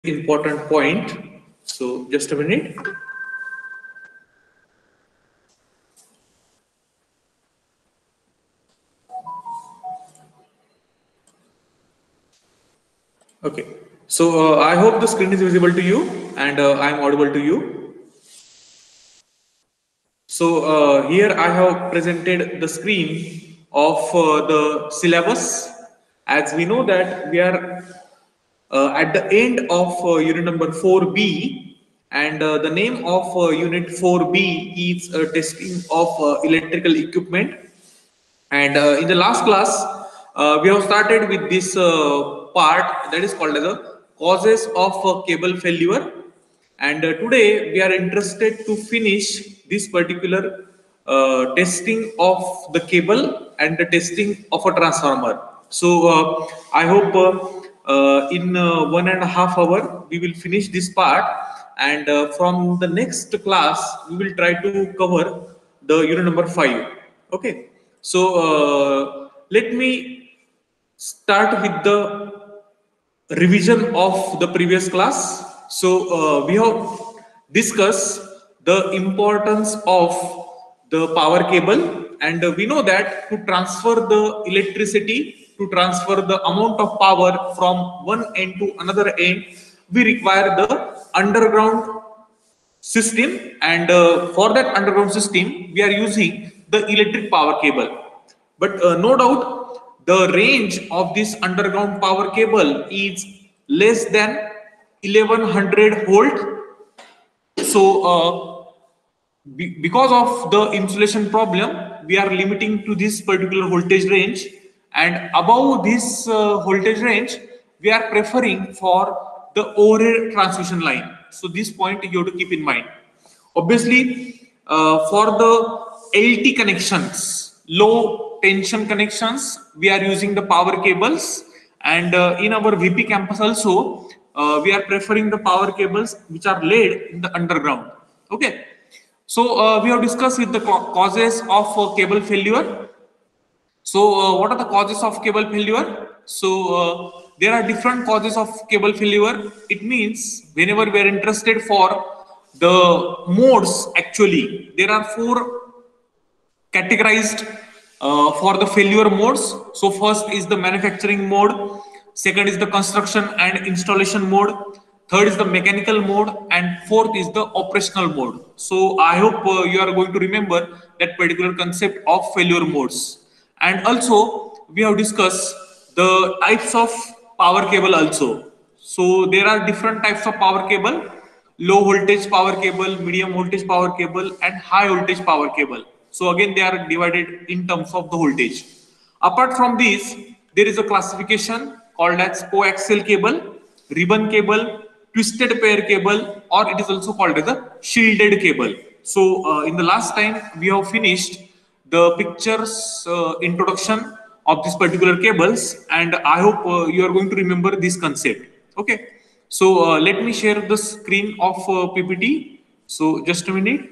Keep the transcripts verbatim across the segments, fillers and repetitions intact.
important point. So just a minute. Okay. So uh, I hope the screen is visible to you and uh, I am audible to you. So uh, here I have presented the screen of uh, the syllabus. As we know that we are uh, at the end of uh, unit number four B, and uh, the name of uh, unit four B is uh, testing of uh, electrical equipment. And uh, in the last class, uh, we have started with this uh, part that is called as the causes of uh, cable failure. And uh, today we are interested to finish this particular uh, testing of the cable and the testing of a transformer. So uh, I hope uh, uh, in uh, one and a half hour we will finish this part, and uh, from the next class we will try to cover the unit number five. Okay. So uh, let me start with the revision of the previous class. So uh, we have discussed the importance of the power cable, and uh, we know that to transfer the electricity, to transfer the amount of power from one end to another end, we require the underground system, and uh, for that underground system we are using the electric power cable. But uh, no doubt the range of this underground power cable is less than eleven hundred volt. So uh, be, because of the insulation problem, we are limiting to this particular voltage range, and above this uh, voltage range we are preferring for the overhead transmission line. So this point you have to keep in mind. Obviously uh, for the L T connections, low tension connections, we are using the power cables, and uh, in our V P campus also uh, we are preferring the power cables which are laid in the underground. Okay. So uh, we have discussed with the causes of uh, cable failure. So uh, what are the causes of cable failure? So uh, there are different causes of cable failure. It means whenever we are interested for the modes, actually there are four categorized uh, for the failure modes. So first is the manufacturing mode, second is the construction and installation mode, third is the mechanical mode, and fourth is the operational mode. So I hope uh, you are going to remember that particular concept of failure modes. And also we have discussed the types of power cable also. So there are different types of power cable: low voltage power cable, medium voltage power cable, and high voltage power cable. So again they are divided in terms of the voltage. Apart from this, there is a classification called as coaxial cable, ribbon cable, twisted pair cable, or it is also called as a shielded cable. So uh, in the last time we have finished the pictures uh, introduction of this particular cables, and I hope uh, you are going to remember this concept. Okay. So uh, let me share the screen of uh, P P T. So just a minute.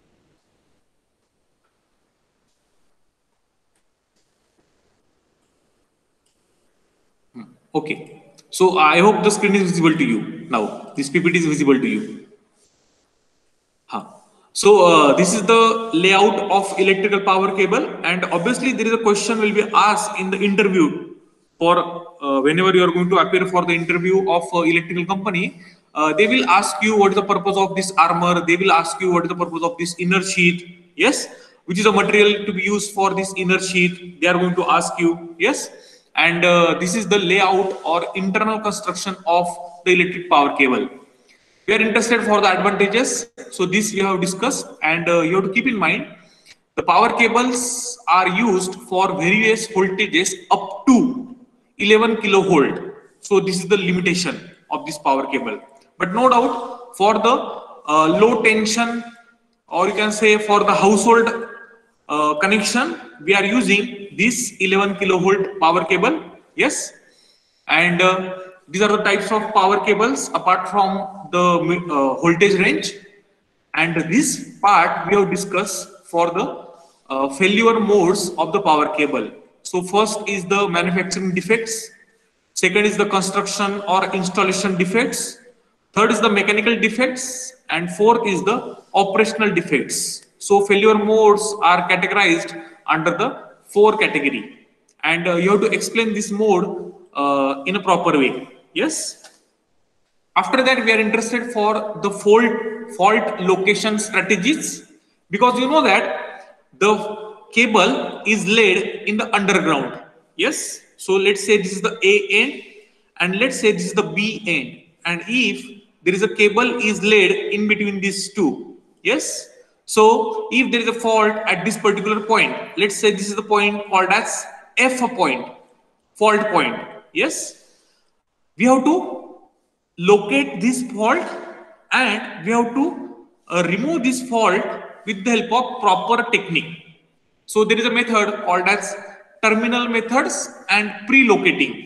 Okay. So I hope the screen is visible to you now. This P P T is visible to you. Huh. So uh, this is the layout of electrical power cable, and obviously there is a question will be asked in the interview for uh, whenever you are going to appear for the interview of uh, electrical company. Uh, they will ask you what is the purpose of this armor. They will ask you what is the purpose of this inner sheath. Yes, which is a material to be used for this inner sheath. They are going to ask you. Yes, and uh, this is the layout or internal construction of the electric power cable. We are interested for the advantages. So this we have discussed, and uh, you have to keep in mind the power cables are used for various voltages up to eleven kilovolt. So this is the limitation of this power cable. But no doubt for the uh, low tension, or you can say for the household uh, connection, we are using this eleven kilovolt power cable. Yes, and uh, these are the types of power cables apart from the uh, voltage range. And this part we have discussed for the uh, failure modes of the power cable. So first is the manufacturing defects, second is the construction or installation defects, third is the mechanical defects, and fourth is the operational defects. So failure modes are categorized under the four category, and uh, you have to explain this mode uh, in a proper way. Yes. After that, we are interested for the fault fault location strategies, because you know that the cable is laid in the underground. Yes. So let's say this is the A end, and let's say this is the B end, and if there is a cable is laid in between these two. Yes. So if there is a fault at this particular point, let's say this is the point called as F point, fault point. Yes. We have to locate this fault, and we have to uh, remove this fault with the help of proper technique. So there is a method called as terminal methods and pre-locating,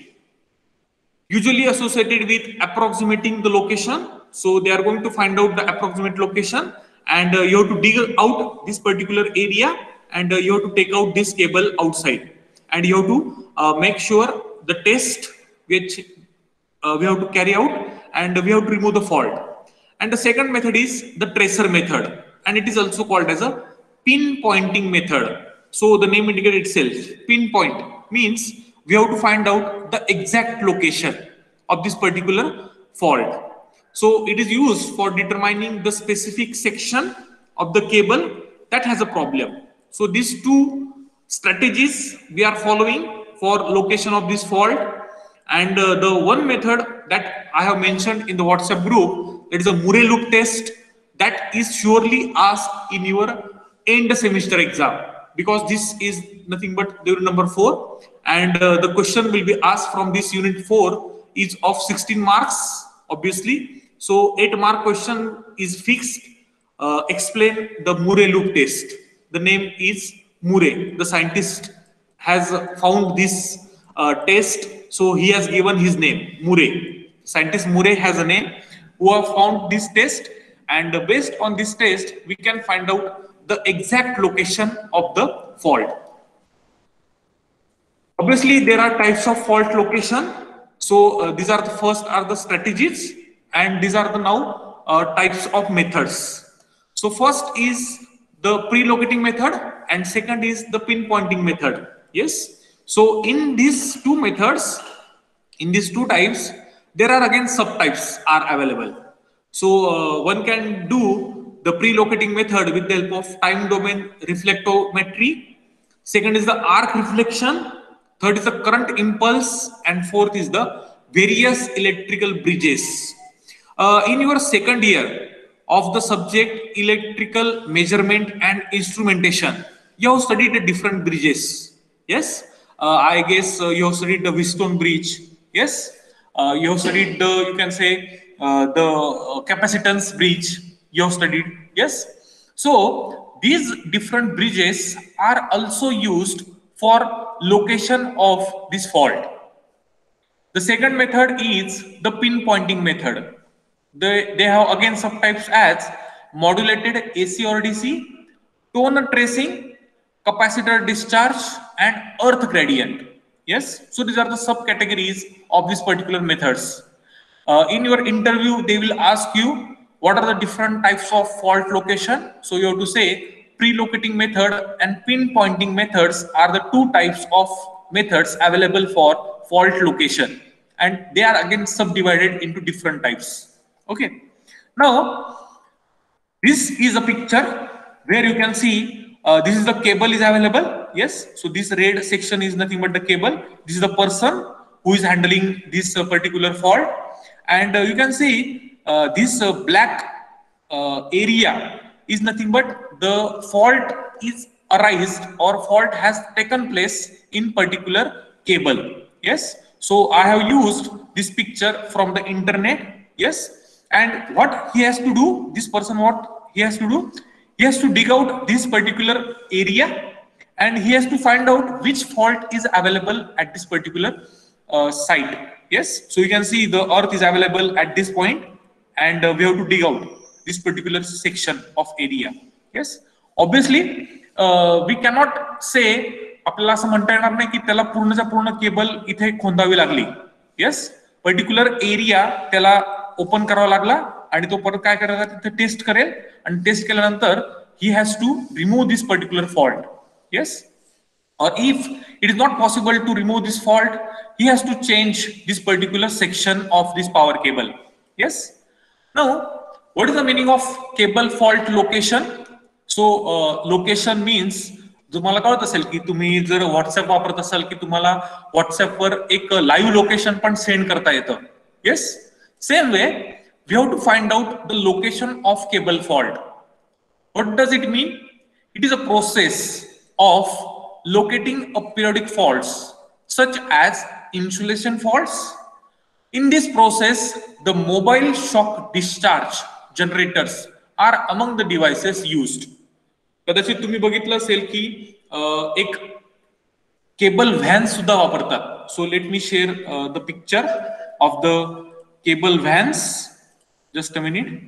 usually associated with approximating the location. So they are going to find out the approximate location, and uh, you have to dig out this particular area, and uh, you have to take out this cable outside, and you have to uh, make sure the test which uh, we have to carry out, and we have to remove the fault. And the second method is the tracer method, and it is also called as a pinpointing method. So the name indicates itself. Pinpoint means we have to find out the exact location of this particular fault. So it is used for determining the specific section of the cable that has a problem. So these two strategies we are following for location of this fault. And uh, the one method that I have mentioned in the WhatsApp group, that is a Murray loop test, that is surely asked in your end semester exam, because this is nothing but the unit number four, and uh, the question will be asked from this unit four is of sixteen marks, obviously. So eight mark question is fixed. Uh, explain the Murray loop test. The name is Murray. The scientist has found this uh, test. So he has given his name, Murray. Scientist Murray has a name who have found this test, and based on this test, we can find out the exact location of the fault. Obviously, there are types of fault location. So uh, these are the first are the strategies, and these are the now uh, types of methods. So first is the pre-locating method, and second is the pinpointing method. Yes. So in these two methods, in these two types, there are again subtypes are available. So uh, one can do the pre-locating method with the help of time domain reflectometry. Second is the arc reflection. Third is the current impulse, and fourth is the various electrical bridges. Uh, in your second year of the subject electrical measurement and instrumentation, you have studied the different bridges. Yes. Uh, I guess uh, you have studied the Wheatstone bridge. Yes, uh, you have studied the, you can say uh, the uh, capacitance bridge. You have studied. Yes. So these different bridges are also used for location of this fault. The second method is the pinpointing method. They, they have again subtypes as modulated A C or D C, tone tracing, capacitor discharge, and earth gradient. Yes, so these are the subcategories of these particular methods. Uh, in your interview, they will ask you what are the different types of fault location. So you have to say pre-locating method and pinpointing methods are the two types of methods available for fault location, and they are again subdivided into different types. Okay. Now, this is a picture where you can see Uh, this is the cable is available. Yes. So this red section is nothing but the cable. This is the person who is handling this uh, particular fault. And uh, you can see uh, this uh, black uh, area is nothing but the fault is arised or fault has taken place in particular cable. Yes. So I have used this picture from the internet. Yes. And what he has to do, this person, what he has to do, he has to dig out this particular area, and he has to find out which fault is available at this particular uh, site. Yes. So you can see the earth is available at this point, and uh, we have to dig out this particular section of area. Yes. Obviously, uh, we cannot say आपल्याला असं म्हणता येणार नाही की त्याला पूर्णच्या पूर्ण cable इथे खोदावी लागली. Yes. Particular area त्याला ओपन करावा लागला आणि तो परत काय करायला तिथे टेस्ट करेल आणि टेस्ट केल्यानंतर he has to remove this particular fault. Yes, or if it is not possible to remove this fault, he has to change this particular section of this power cable. Yes. Now, what is the meaning of cable fault location? So uh, location means, तुम्हाला कळत असेल की तुम्ही जर WhatsApp वापरत असाल की तुम्हाला व्हॉट्सअपवर एक लाईव्ह लोकेशन पण सेंड करता येतं. Yes, same way we have to find out the location of cable fault. What does it mean? It is a process of locating a periodic faults such as insulation faults. In this process, the mobile shock discharge generators are among the devices used. कदाचित तुम्ही बघितलं असेल की एक cable van सुद्धा वापरतात. So let me share the picture of the cable vans. Just a minute.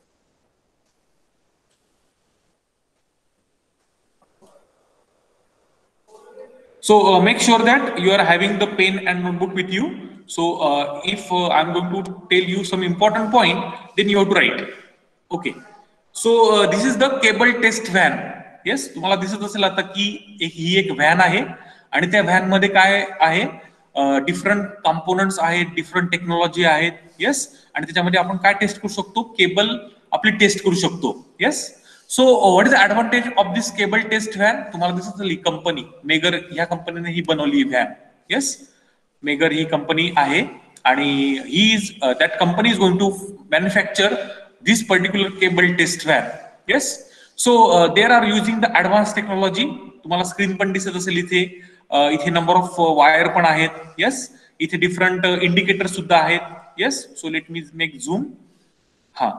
So uh, make sure that you are having the pen and notebook with you. So uh, if uh, I'm going to tell you some important point, then you have to write. Okay. So uh, this is the cable test van. Yes, तुम्हाला दिसत असेल आता की ही एक van आहे आणि त्या van मध्ये काय आहे, डिफरंट कंपोनंट्स आहेत, डिफरंट टेक्नॉलॉजी आहेत. येस, आणि त्याच्यामध्ये आपण काय टेस्ट करू शकतो, केबल आपली टेस्ट करू शकतो. Yes. So what is the advantage of this cable test van? तुम्हाला दिसत असेल कंपनी मेगर, ह्या कंपनीने ही बनवली व्हॅन. येस, मेगर ही कंपनी आहे आणि ही is that company is going to manufacture this particular cable test van. Yes. So there are using the advance technology. तुम्हाला स्क्रीन पण दिसत असेल इथे. इथे नंबर ऑफ वायर पण आहेत. येस, इथे डिफरंट इंडिकेटर सुद्धा आहेत. Yes. So let me make zoom. हा,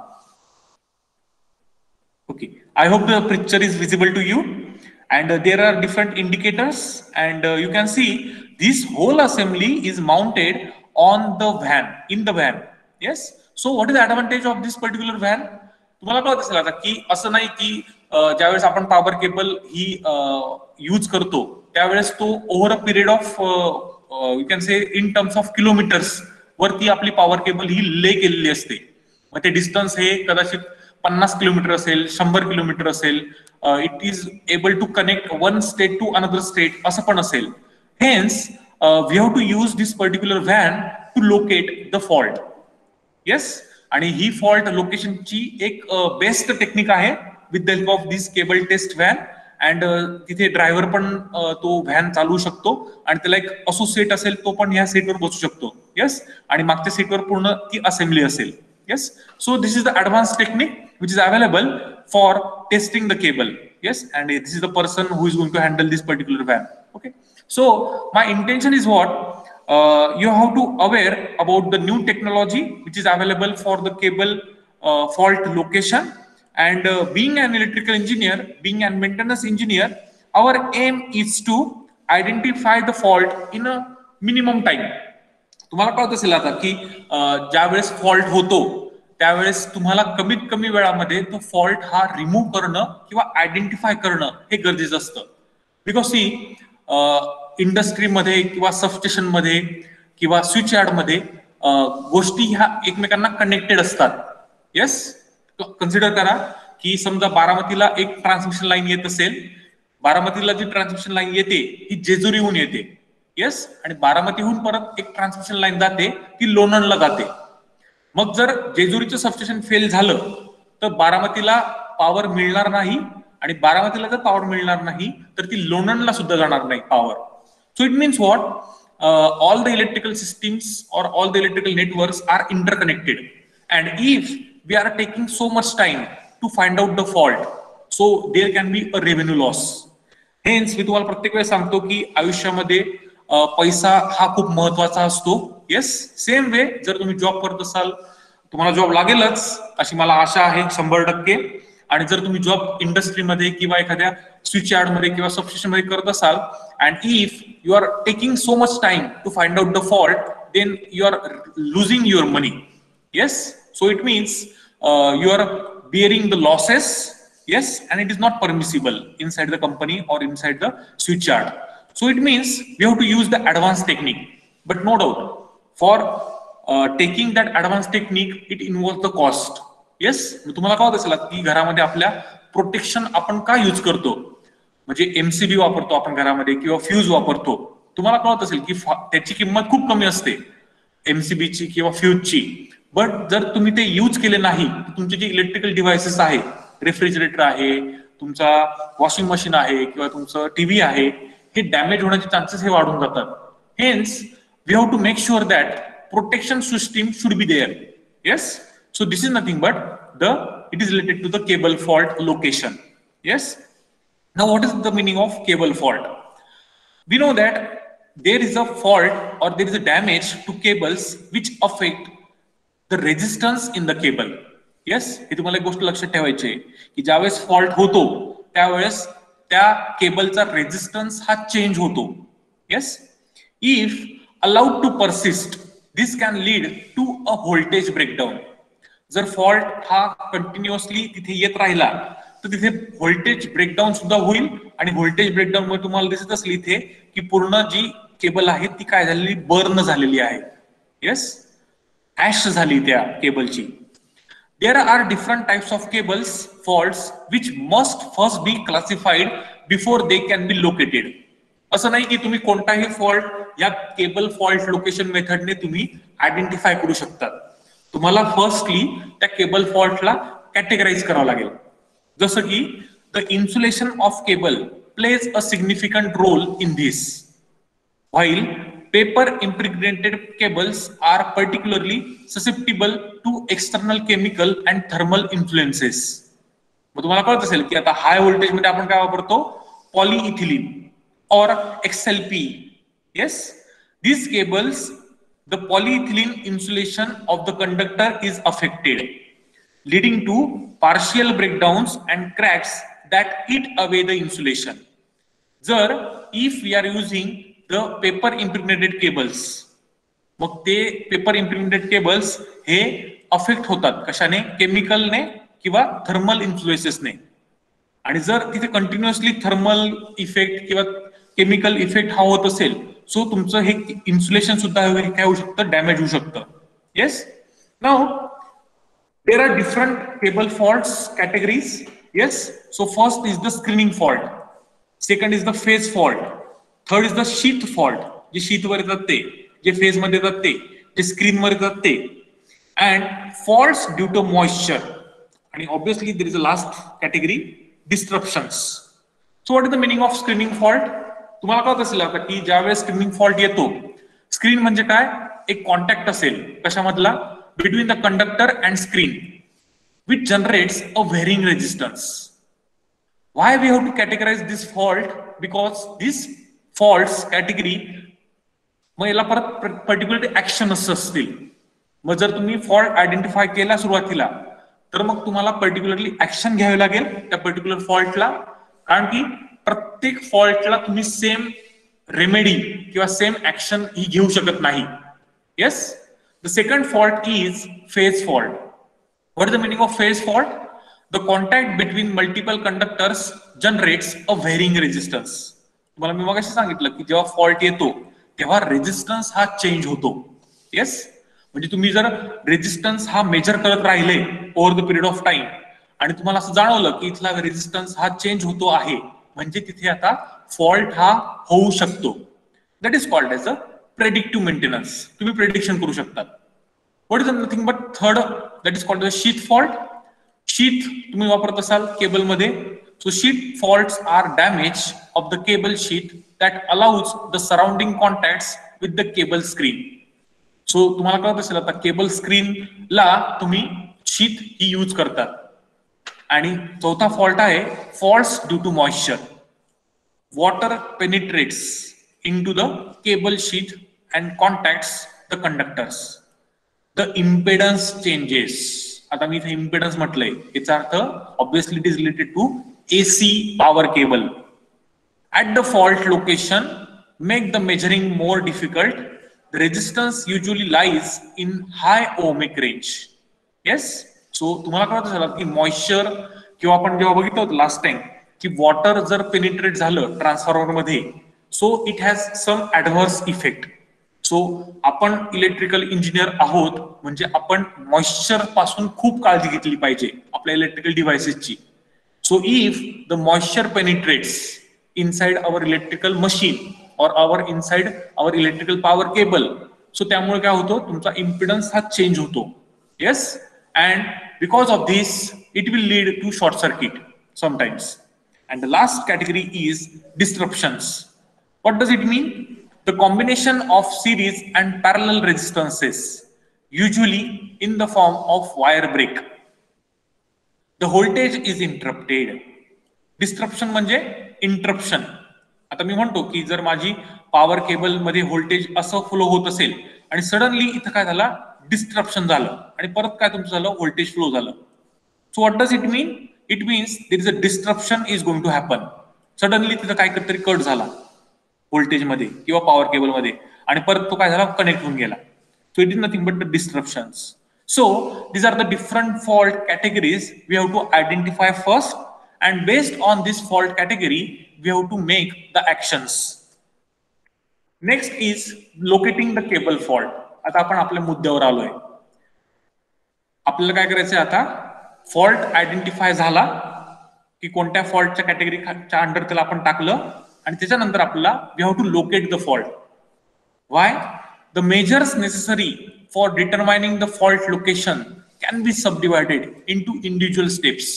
okay, I hope the picture is visible to you, and uh, there are different indicators, and uh, you can see this whole assembly is mounted on the van, in the van. Yes. So what is the advantage of this particular van? तुम्हाला कळत असेल आता की असं नाही की ज्यावेळेस आपण पॉवर केबल ही यूज करतो त्यावेळेस तो over a period of you can say in terms of kilometres वरती आपली पॉवर केबल ही ले केलेली असते. मग ते डिस्टन्स हे कदाचित पन्नास किलोमीटर असेल, शंभर किलोमीटर असेल. It is able to connect one state to another state असं पण असेल. Hence we have to use this particular van to locate the fault. Yes, आणि ही फॉल्ट लोकेशनची एक बेस्ट टेक्निक आहे with the help of this cable test van. And तिथे driver पण तो व्हॅन चालवू शकतो आणि त्याला एक असोसिएट असेल तो पण ह्या सीटवर बसू शकतो. येस, आणि मागच्या सीटवर पूर्ण ती असेंब्ली असेल. Yes, so this is the advanced technique which is available for testing the cable. Yes, and this is the person who is going to handle this particular van. Okay, so my intention is what, uh, you have to aware about the new technology which is available for the cable uh, fault location. And uh, being an electrical engineer, being a maintenance engineer, our aim is to identify the fault in a minimum time. तुम्हाला कळत असेल आता की ज्या वेळेस fault होतो त्यावेळेस तुम्हाला कमीत कमी वेळामध्ये तो फॉल्ट हा रिमूव्ह करणं किंवा आयडेंटिफाय करणं हे गरजेचं असतं. बिकॉज सी इंडस्ट्रीमध्ये किंवा सबस्टेशन मध्ये किंवा स्विच यार्ड मध्ये गोष्टी ह्या एकमेकांना कनेक्टेड असतात. येस, कन्सिडर करा की समजा बारामतीला एक ट्रान्समिशन लाईन येत असेल. बारामतीला जी ट्रान्समिशन लाईन येते ही जेजुरीहून येते. येस, आणि बारामतीहून परत एक ट्रान्समिशन लाईन जाते ती लोणंदला जाते. मग जर जेजुरीचं सबस्टेशन फेल झालं तर बारामतीला पॉवर मिळणार नाही, आणि बारामतीला जर पॉवर मिळणार नाही तर ती लोणंदला सुद्धा जाणार नाही power. So it means what, all the electrical systems और all the electrical networks are interconnected, and if we are taking so much time to find out the fault, so there can be a revenue loss. Hence मी तुम्हाला प्रत्येक वेळेस सांगतो की आयुष्यामध्ये पैसा हा खूप महत्वाचा असतो. येस, सेम वे जर तुम्ही जॉब करत असाल तुम्हाला जॉब लागेलच अशी मला आशा आहे शंभर टक्के. आणि जर तुम्ही जॉब इंडस्ट्रीमध्ये किंवा एखाद्या स्विच यार्ड मध्ये किंवा सबस्टेशन मध्ये करत असाल, and if you are taking so much time to find out the fault, then you are losing your money. Yes, so it means you are bearing the losses. Yes, and it is not permissible inside the company or inside the switch yard. So it means we have to use the advanced technique. But no doubt, for taking that advance technique it involve the cost. Yes, तुम्हाला कळत असेल की घरामध्ये आपल्या protection आपण का use करतो, म्हणजे एमसीबी वापरतो आपण घरामध्ये किंवा फ्यूज वापरतो. तुम्हाला कळत असेल की त्याची किंमत खूप कमी असते एमसीबीची किंवा फ्यूजची. बट जर तुम्ही ते यूज केले नाही, तुमचे जे इलेक्ट्रिकल डिव्हायसेस आहे, रेफ्रिजरेटर आहे, तुमचा वॉशिंग मशीन आहे किंवा तुमचं टीव्ही आहे, हे डॅमेज होण्याचे चान्सेस हे वाढून जातात. Hence we have to make sure that protection system should be there. Yes, so this is nothing but the it is related to the cable fault location. Yes, now what is the meaning of cable fault? We know that there is a fault or there is a damage to cables which affect the resistance in the cable. Yes, हे तुम्हाला एक गोष्ट लक्षात ठेवायची आहे की ज्यावेळेस fault होतो त्यावेळेस त्या केबलचा रेजिस्टन्स हा चेंज होतो. Yes, if allowed to persist this can lead to a voltage breakdown. जर फॉल्ट हा कंटिन्युअसली तिथे येत राहिला तर तिथे व्होल्टेज ब्रेकडाऊन सुद्धा होईल, आणि व्होल्टेज ब्रेकडाऊन मुळे तुम्हाला दिसत असली इथे की पूर्ण जी केबल आहे ती काय झालेली, बर्न झालेली आहे. येस, ऍश झाली त्या केबलची. There are different types of cables faults which must first be classified before they can be located. असं नाही की तुम्ही कोणताही फॉल्ट या केबल फॉल्ट लोकेशन मेथडने तुम्ही आयडेंटिफाय करू शकता. तुम्हाला फर्स्टली त्या केबल फॉल्टला कॅटेगराइज करावं लागेल. जसं की the insulation of cable plays a significant role in this, while paper impregnated cables are particularly susceptible to external chemical and thermal influences. मग तुम्हाला कळत असेल की आता हाय व्होल्टेज मध्ये आपण काय वापरतो, पॉलीइथिलीन और XLPE. Yes, these cables, the polyethylene insulation of the conductor is affected, leading to partial breakdowns and cracks that eat away the insulation. Jar if we are using the paper impregnated cables, मग ते paper impregnated cables हे affect होतात कशाने, केमिकलने किंवा thermal इन्फ्लुएन्सेसने. आणि जर तिथे कंटिन्युअसली थर्मल इफेक्ट किंवा केमिकल इफेक्ट हा होत असेल, सो तुमचं हे इन्सुलेशन सुद्धा काय होऊ शकतं, डॅमेज होऊ शकतं. Yes, now there are different cable faults categories. Yes, so first is the screening fault, second is the phase fault, third is the sheath fault, जे शीथ वर येतात ते, जे फेज मध्ये येतात ते, जे स्क्रीन वर येतात ते, and faults due to moisture. आणि obviously there is a last category, disruptions. So what is the meaning of screening fault? तुम्हाला कळत असेल आता की ज्यावेळेस स्क्रीनिंग फॉल्ट येतो, स्क्रीन म्हणजे काय, एक कॉन्टॅक्ट असेल कशामधला, between the conductor and screen which generates a varying resistance. Why we have to categorise this fault? Because this faults category, मग याला परत पर्टिक्युलर ऍक्शन असतील. मग जर तुम्ही फॉल्ट आयडेंटिफाय केला सुरुवातीला, तर मग तुम्हाला पर्टिक्युलरली ऍक्शन घ्यावी लागेल त्या पर्टिक्युलर फॉल्टला, कारण की प्रत्येक फॉल्टला तुम्ही सेम रेमेडी किंवा सेम ऍक्शन ही घेऊ शकत नाही. Yes, the second fault is phase fault. What is the meaning of phase fault? The contact between multiple conductors generates a varying resistance. तुम्हाला मी मगाशी सांगितलं की जेव्हा फॉल्ट येतो तेव्हा रेजिस्टन्स हा चेंज होतो. येस, म्हणजे तुम्ही जर रेजिस्टन्स हा मेजर करत राहिले over the period of time आणि तुम्हाला असं जाणवलं की इथला रेजिस्टन्स हा चेंज होतो आहे, म्हणजे तिथे आता फॉल्ट हा होऊ शकतो. That is called as a predictive maintenance. तुम्ही प्रेडिक्शन करू शकता. What is nothing but third, that is called sheath fault. Sheath तुम्ही वापरत असाल केबलमध्ये. So sheath faults are damage of the cable sheath that allows the surrounding contacts with the cable screen. So तुम्हाला कळत असेल आता केबल स्क्रीनला तुम्ही sheath ही use करतात. आणि चौथा फॉल्ट आहे faults due to moisture. Water penetrates into the cable sheath and contacts the conductors. The impedance changes. आता मी इथे impedance म्हटलंय, याचा अर्थ obviously it is related to A C power cable. At the fault location, make the measuring more difficult. The resistance usually lies in high ohmic range. Yes, so तुम्हाला कळत असेल की moisture किंवा आपण जेव्हा बघितलं होतं लास्ट टाइम की वॉटर जर पेनिट्रेट झालं ट्रान्सफॉर्मर मध्ये, so it has some adverse effect. So आपण इलेक्ट्रिकल इंजिनियर आहोत म्हणजे आपण मॉइश्चर पासून खूप काळजी घेतली पाहिजे आपल्या इलेक्ट्रिकल डिव्हाइसेसची. So if the moisture penetrates inside our electrical machine or our inside our electrical power cable, so त्यामुळे काय होतो तुमचा इम्पिडन्स हा चेंज होतो. Yes, and because of this it will lead to short circuit sometimes. And the last category is disruptions. What does it mean? The combination of series and parallel resistances, usually in the form of wire break. The voltage is interrupted. Disruption म्हणजे interruption. आता मी म्हणतो की जर माझी power cable मध्ये voltage असं flow होत असेल आणि सडनली इथं काय झालं, डिस्ट्रप्शन झालं आणि परत काय तुमचं झालं, व्होल्टेज फ्लो झालं. So what does it mean? It means there is a disruption is going to happen. Suddenly तिथं काय तरी कट झाला व्होल्टेज मध्ये किंवा पॉवर केबल मध्ये आणि परत तो काय झाला, कनेक्ट होऊन गेला. So it is nothing but the disruptions. So these are the different fault categories we have to identify first, and based on this fault category we have to make the actions. Next is locating the cable fault. आता आपण आपल्या मुद्द्यावर आलोय. आपल्याला काय करायचंय आता, fault identify झाला की कोणत्या फॉल्टच्या कॅटेगरीच्या अंडर त्याला आपण टाकलं आणि त्याच्यानंतर आपल्याला we have to locate the fault. Why? The measures necessary for determining the fault location can be subdivided into individual steps.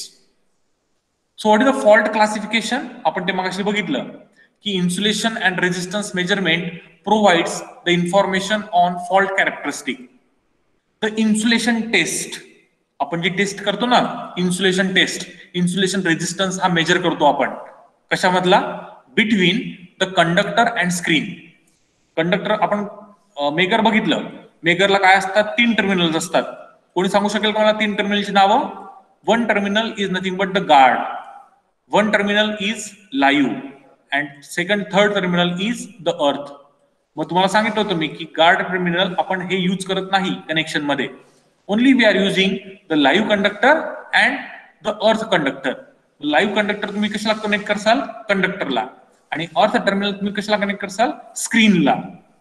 So what is the fault classification? आपण ते मगाशी बघितलं की insulation and resistance measurement provides the information on fault characteristic. The insulation test, आपण जी test करतो ना, insulation test, insulation resistance हा मेजर करतो आपण कशामधला, between the conductor and screen. Conductor आपण मेकर बघितलं, मेकरला काय असतात, तीन टर्मिनल्स असतात. कोणी सांगू शकेल का मला तीन टर्मिनलची नावं? One terminal is nothing but the guard, one terminal is live, and second third terminal is the earth. मग तुम्हाला सांगितलं होतं मी की गार्ड टर्मिनल आपण हे यूज करत नाही कनेक्शन मध्ये. Only we are using the live conductor and the earth conductor. Live conductor तुम्ही कशाला कनेक्ट करसाल, कंडक्टरला, आणि अर्थ टर्मिनल तुम्ही कशाला कनेक्ट करसाल, स्क्रीनला.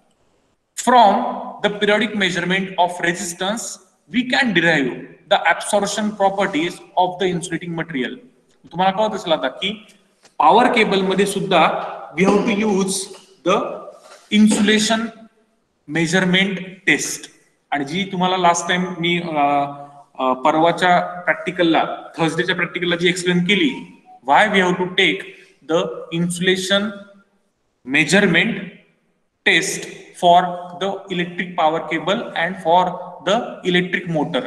From the periodic measurement of resistance we can derive the absorption properties of the insulating material. तुम्हाला कळत असेल आता की पॉवर केबल मध्ये सुद्धा we have to use the insulation measurement test. आणि जी तुम्हाला लास्ट टाइम मी परवाच्या प्रॅक्टिकलला, थर्सडेच्या प्रॅक्टिकलला जी एक्सप्लेन केली, why we have to take the insulation measurement test for the electric power cable and for the electric motor,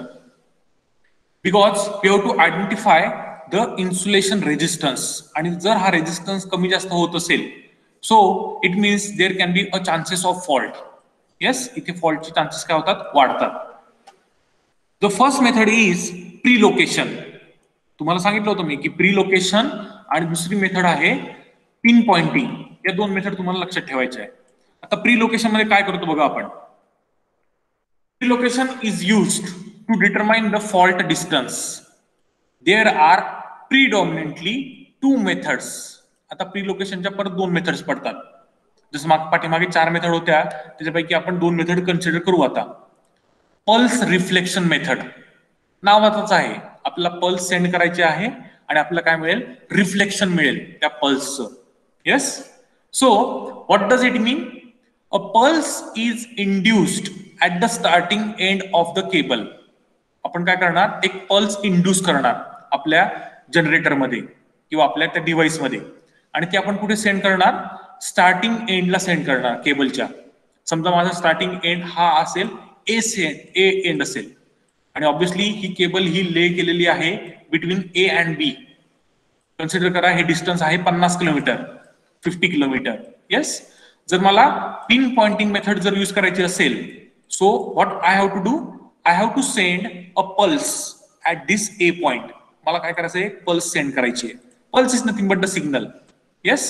because we have to identify the insulation resistance. आणि जर हा रेजिस्टन्स कमी जास्त होत असेल, so it means there can be a chances of fault. Yes, इथे फॉल्टचे chances काय होतात, वाढतात. The first method is pre location. तुम्हाला सांगितलं होतं मी की प्री लोकेशन आणि दुसरी मेथड आहे पिन पॉइंटिंग. या दोन मेथड तुम्हाला लक्षात ठेवायच्या आहे. आता प्री लोकेशन मध्ये काय करतो बघा आपण. Pre location is used to determine the fault distance. There are predominantly two methods. आता प्री लोकेशनच्या परत दोन मेथड्स पडतात. जसं माग पाठीमागे चार मेथड होत्या, त्याच्यापैकी आपण दोन मेथड कन्सिडर करू आता. पल्स रिफ्लेक्शन मेथड नावाचाच आहे. आपल्याला पल्स सेंड करायचे आहे आणि आपल्याला काय मिळेल, रिफ्लेक्शन मिळेल त्या पल्सचं. Yes, so what does it mean? A pulse is induced at the starting end of the cable. आपण काय करणार, एक पल्स इंड्यूस करणार आपल्या जनरेटरमध्ये किंवा आपल्या त्या डिव्हाइसमध्ये, आणि ते आपण कुठे सेंड करणार, स्टार्टिंग एंडला सेंड करणार केबलच्या. समजा माझा स्टार्टिंग एंड हा असेल ए सेंड, ए एंड असेल, आणि ऑब्व्हियसली ही केबल ही ले केलेली आहे between A and B. Consider करा हे डिस्टन्स आहे पन्नास किलोमीटर, फिफ्टी किलोमीटर. येस, जर मला पिन पॉइंटिंग मेथड जर यूज करायची असेल, so what I have to do, I have to send a pulse at this A point. मला काय करायचं आहे, पल्स सेंड करायची आहे. Pulse is nothing but the signal. Yes,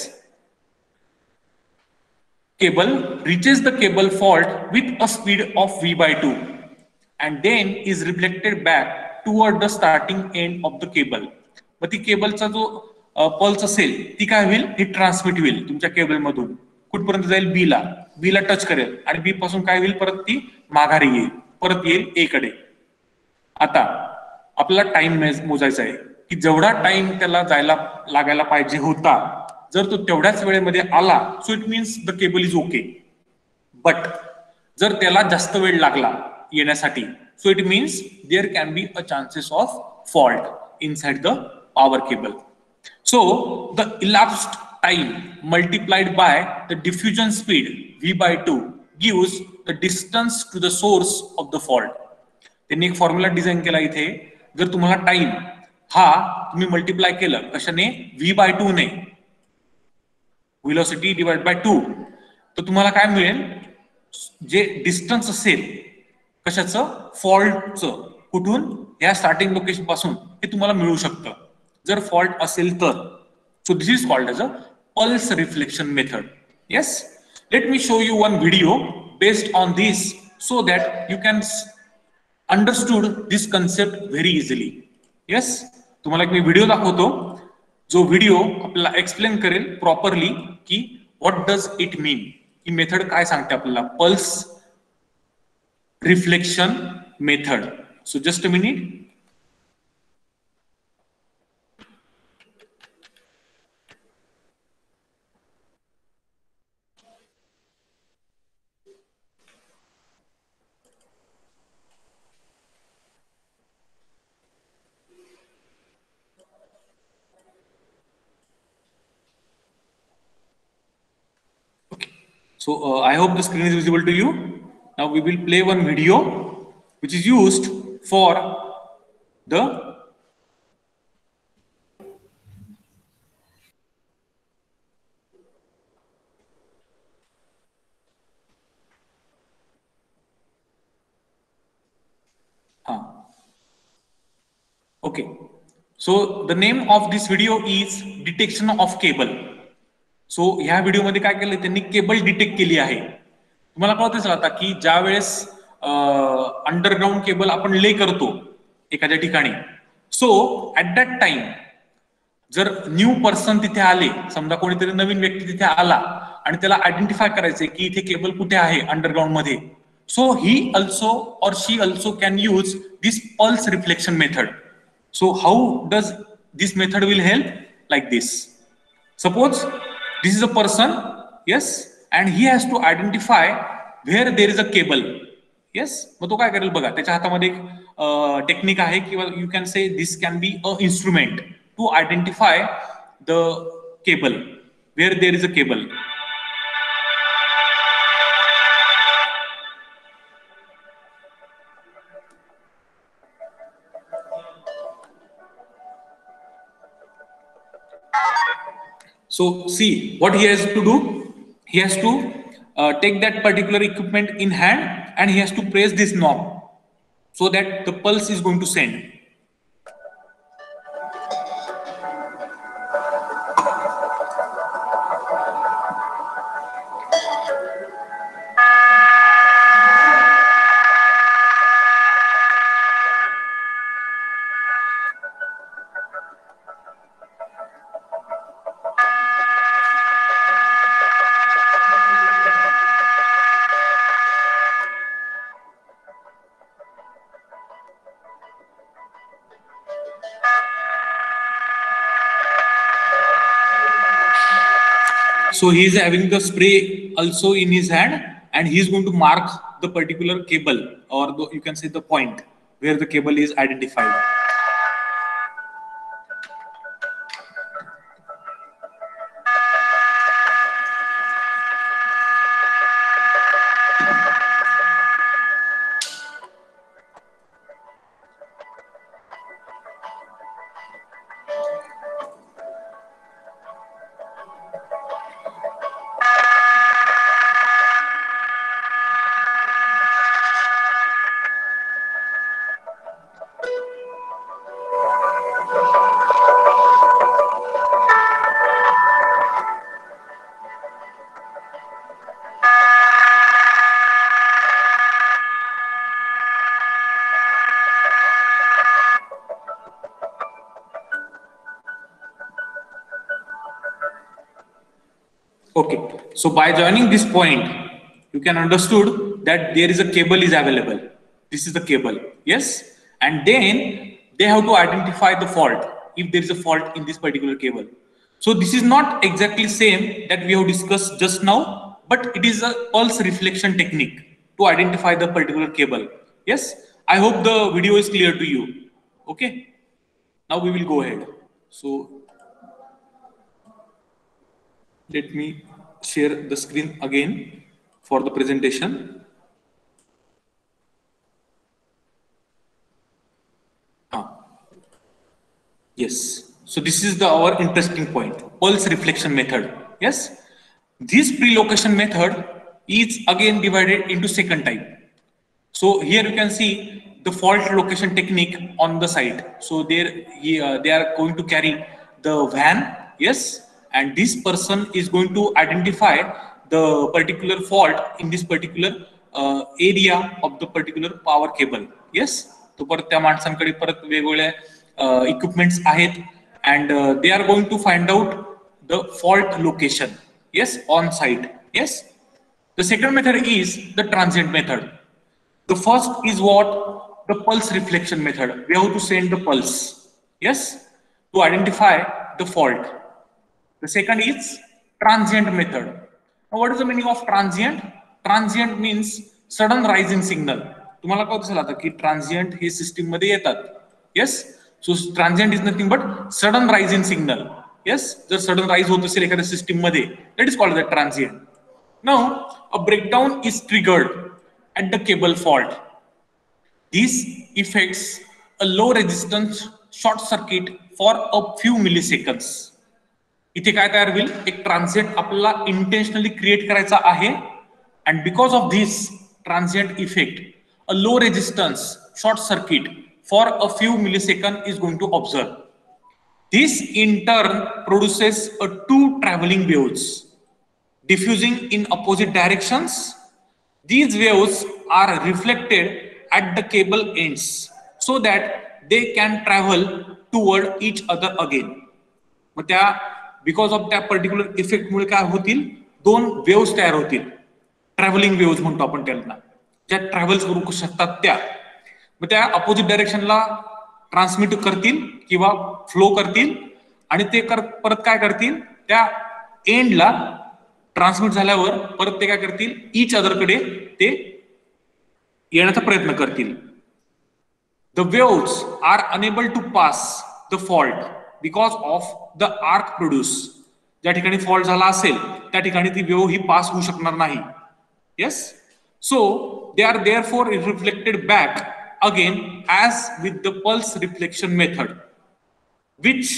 cable reaches the cable fault with a speed of v by two and then is reflected back toward the starting end of the cable. मग ती केबलचा जो pulse असेल ती काय होईल, ही transmit होईल तुमच्या केबल मधून कुठपर्यंत जाईल बी ला, बी ला टच करेल आणि बी पासून काय होईल परत ती माघारी येईल, परत येईल ए कडे. आता आपल्याला टाइम मोजायचा आहे की जेवढा टाइम त्याला जायला लागायला पाहिजे होता, जर तो तेवढ्याच वेळेमध्ये आला so it means the cable is okay. But जर त्याला जास्त वेळ लागला येण्यासाठी so it means there can be a chances of fault inside the power cable. So the elapsed time multiplied by the diffusion speed v by two gives the distance to the source of the fault. त्यांनी एक formula design केला इथे. जर तुम्हाला time हा तुम्ही multiply केलं कशाने, v बाय टू ने, व्हेलॉसिटी डिवाइड बाय टू, तर तुम्हाला काय मिळेल, जे डिस्टन्स असेल कशाचं, फॉल्टचं, कुठून, या स्टार्टिंग लोकेशन पासून हे तुम्हाला मिळू शकतं जर फॉल्ट असेल तर. So this is called as a pulse reflection method. Yes, let me show you one video based on this so that you can understood this concept very easily. Yes, तुम्हाला एक मी video दाखवतो जो video आपल्याला explain करेल properly की what does it mean, ही method काय सांगते आपल्याला, pulse reflection method. So just a minute. So uh, I hope the screen is visible to you. Now we will play one video which is used for the huh. Okay. So the name of this video is detection of cable. So ह्या व्हिडिओमध्ये काय केलं त्यांनी, cable detect केली आहे. तुम्हाला कळतच आता की ज्या वेळेस अंडरग्राउंड केबल आपण ले करतो एखाद्या ठिकाणी, सो ऍट दॅट टाइम जर न्यू पर्सन तिथे आले, समजा कोणीतरी नवीन व्यक्ती तिथे आला आणि त्याला आयडेंटिफाय करायचंय की इथे केबल कुठे आहे अंडरग्राउंड मध्ये, so he also or she also can use this pulse reflection method. So how does this method will help like this. Suppose this is a person, yes, and he has to identify where there is a cable. Yes, मग तो काय करेल बघा, त्याच्या हातामध्ये एक technique आहे किंवा you can say this can be a instrument to identify the cable, where there is a cable. So see what he has to do. He has to uh, take that particular equipment in hand and he has to press this knob so that the pulse is going to send. So he is having the spray also in his hand and he is going to mark the particular cable, or the, you can say the point where the cable is identified. Okay, so by joining this point, you can understood that there is a cable is available. This is the cable, yes, and then they have to identify the fault if there is a fault in this particular cable. So this is not exactly same that we have discussed just now, but it is a pulse reflection technique to identify the particular cable. Yes, I hope the video is clear to you. Okay, now we will go ahead. So let me share the screen again for the presentation. Ah, yes. So this is the our interesting point, pulse reflection method. Yes. This pre-location method is again divided into second type. So here you can see the fault location technique on the side. So there uh, they are going to carry the van, yes, and this person is going to identify the particular fault in this particular uh, area of the particular power cable. Yes, तो परत त्या माणसांकडे परत वेगवेगळ्या equipments आहेत and uh, they are going to find out the fault location, yes, on site. Yes, the second method is the transient method. The first is what? The pulse reflection method. We have to send the pulse, yes, to identify the fault. The second is transient method. Now what is the meaning of transient? Transient means sudden rise in signal. तुम्हाला कळत असेल आता की transient हे system मध्ये येतात. Yes, so transient is nothing but sudden rise in signal. Yes, जर sudden rise होत असेल एखाद्या सिस्टीम मध्ये, that is called the transient. Now a breakdown is triggered at the cable fault. This affects a low resistance short circuit for a few milliseconds. इथे काय तयार होईल? एक ट्रान्झिएंट आपल्याला इंटेन्शनली क्रिएट करायचा आहे, and because of this transient effect, a low resistance short circuit for a few milliseconds is going to observe. This in turn produces a two traveling waves diffusing in opposite directions. These waves are reflected at the cable ends so that they can travel toward each other again. मग त्या because of that particular effect मुळे काय होतील? दोन waves तयार होतील. Travelling waves म्हणतो आपण त्यांना, ज्या ट्रॅव्हल्स करू शकतात त्या. मग त्या अपोजिट डायरेक्शनला ट्रान्समिट करतील किंवा फ्लो करतील आणि ते परत काय करतील? त्या एंडला ट्रान्समिट झाल्यावर परत ते काय करतील? ईच अदर कडे ते येण्याचा प्रयत्न करतील. The waves are enable to pass the fault because of the arc produce. ज्या ठिकाणी फॉल्ट झाला असेल त्या ठिकाणी ती वेव्ह ही पास होऊ शकणार नाही. Yes, so they are therefore reflected back again as with the pulse reflection method, which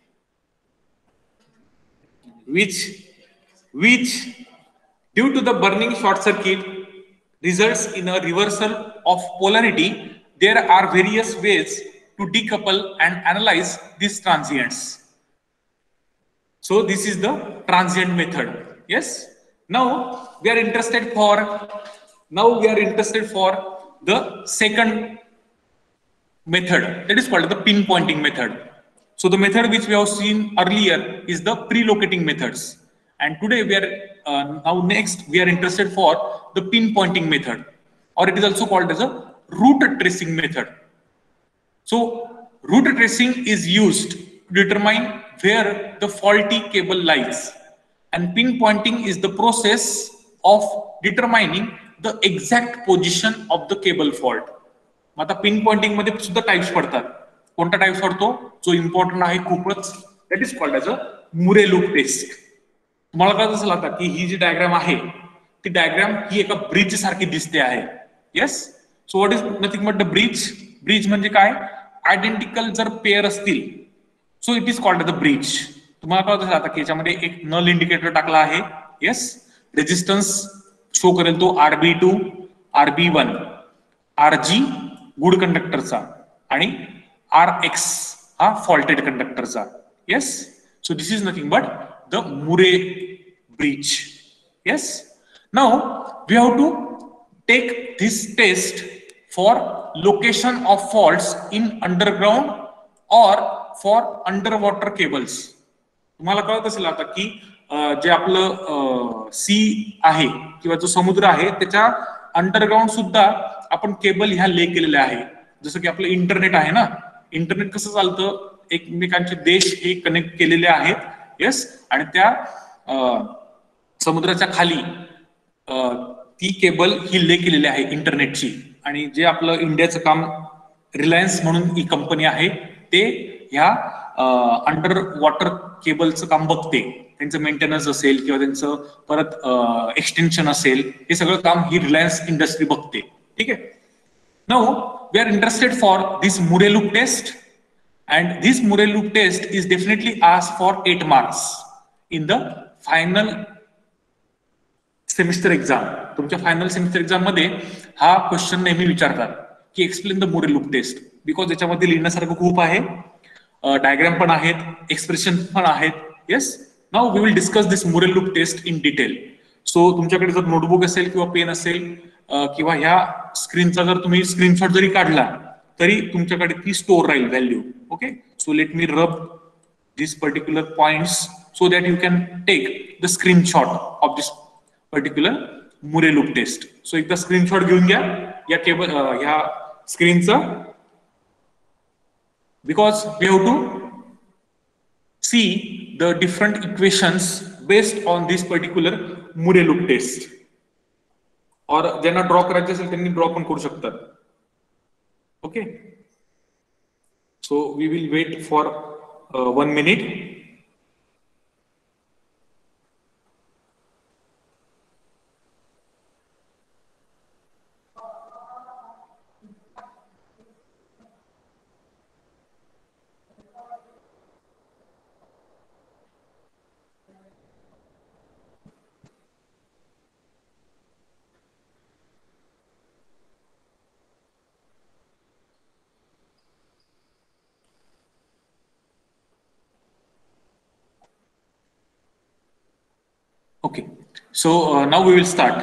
which which due to the burning short circuit results in a reversal of polarity. There are various ways to decouple and analyze these transients. So this is the transient method. Yes, now we are interested for now we are interested for the second method, that is called the pinpointing method. So the method which we have seen earlier is the pre-locating methods. And today we are uh, now next we are interested for the pinpointing method, or it is also called as a route tracing method. So route tracing is used to determine where the faulty cable lies, and pinpointing is the process of determining the exact position of the cable fault. आता pinpointing मध्ये सुद्धा types पडतात. कोणता types पडतो? जो important आहे खूपच, that is called as a Murray loop test. तुम्हाला कळत असेल आता की ही जी डायग्राम आहे ती डायग्राम ही एका ब्रिज सारखी दिसते आहे. Yes, so what is nothing but the bridge. Bridge म्हणजे काय? आयडेंटिकल जर पेअर असतील so it is called the bridge. तुम्हाला कळत असेल आता की याच्यामध्ये एक नल इंडिकेटर टाकला आहे. येस, रेजिस्टन्स शो करेल तो R B two, R B one, R G good कंडक्टरचा आणि आर एक्स हा फॉल्टेड कंडक्टरचा. Yes, so this is nothing but the Murray bridge. Yes, now we have to take this test for location of faults in underground or for underwater cables. तुम्हाला कळत असेल आता की जे आपलं सी आहे किंवा जो समुद्र आहे त्याच्या अंडरग्राउंड सुद्धा आपण केबल ह्या ले केलेल्या आहे. जसं की आपलं इंटरनेट आहे ना, इंटरनेट कसं चालतं, एकमेकांचे देश हे कनेक्ट केलेले आहेत. येस, आणि त्या समुद्राच्या खाली ती केबल ही ले केलेली आहे इंटरनेटची. आणि जे आपलं इंडियाचं काम रिलायन्स म्हणून ही कंपनी आहे ते ह्या अंडर वॉटर केबलचं काम बघते. त्यांचं मेंटेनन्स असेल किंवा त्यांचं परत एक्सटेन्शन असेल, हे सगळं काम ही रिलायन्स इंडस्ट्री बघते. ठीक आहे. Now we are interested for this Murray loop test, and this Murray loop test is definitely asked for eight marks in the final semester exam. तुमच्या फायनल सेमिस्टर एक्झाम मध्ये हा क्वेश्चन नेहमी विचारतात की explain the Murray loop test, because याच्यामध्ये लिहिण्यासारखं खूप आहे, डायग्राम पण आहेत, एक्सप्रेशन पण आहेत. Yes, now we will discuss this Murray loop test in detail. So तुमच्याकडे जर नोटबुक असेल किंवा पेन असेल किंवा ह्या स्क्रीनचा जर तुम्ही स्क्रीनशॉट जरी काढला तरी तुमच्याकडे ती स्टोर राहील value. Okay, so let me rub this particular points so that you can take the screenshot of this particular Murray loop test. So एकदा स्क्रीनशॉट घेऊन घ्या या केबल ह्या स्क्रीनचा, because we have to see the different equations based on this particular Murray loop test. Or ज्यांना draw करायचे असेल त्यांनी ड्रॉ पण करू शकतात. Okay, so we will wait for uh, one minute. Okay, so uh, now we will start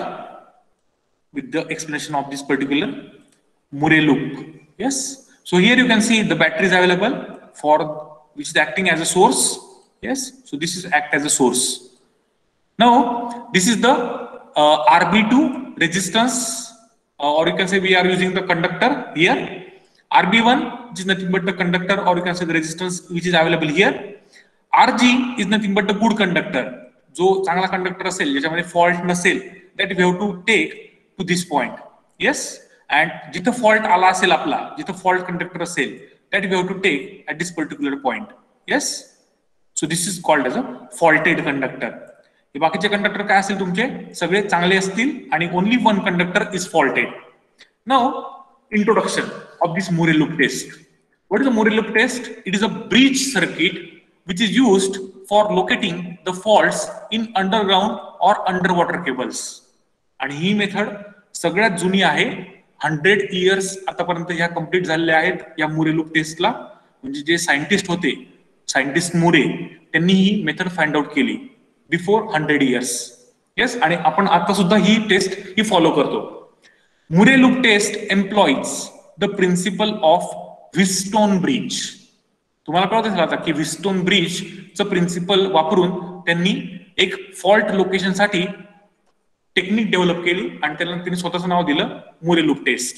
with the explanation of this particular Murray loop. Yes, so here you can see the battery is available for which is acting as a source. Yes, so this is act as a source. Now this is the uh, R B two resistance, uh, or you can say we are using the conductor here. R B one is nothing but the conductor, or you can say the resistance which is available here. R G is nothing but the good conductor. जो चांगला conductor असेल, ज्याच्यामध्ये fault नसेल, that we have to take to this point. Yes, and जिथं fault आला असेल आपला, जिथं फॉल्ट कंडक्टर असेल, that we have to take at this particular point. Yes, so this is called as a faulted conductor. हे बाकीचे conductor काय असेल तुमचे सगळे चांगले असतील आणि only one conductor is faulted. Now introduction of this Murray loop test. What is the Murray loop test? It is a bridge circuit which is used for locating the faults in underground or underwater cables. आणि ही method सगळ्यात जुनी आहे. Hundred years आतापर्यंत ह्या complete झालेल्या आहेत या मुरे लूप टेस्टला. म्हणजे जे सायंटिस्ट होते, सायंटिस्ट मुरे, त्यांनी ही मेथड फाइंड आउट केली बिफोर हंड्रेड इयर्स. येस, आणि आपण आता सुद्धा ही टेस्ट ही फॉलो करतो. Murray loop test employs the principle of Wheatstone bridge. तुम्हाला कळत असेल आता की व्हिस्टोन ब्रिजचं प्रिन्सिपल वापरून त्यांनी एक फॉल्ट लोकेशनसाठी टेक्निक डेव्हलप केली आणि त्याला त्यांनी स्वतःचं नाव दिलं Murray loop test.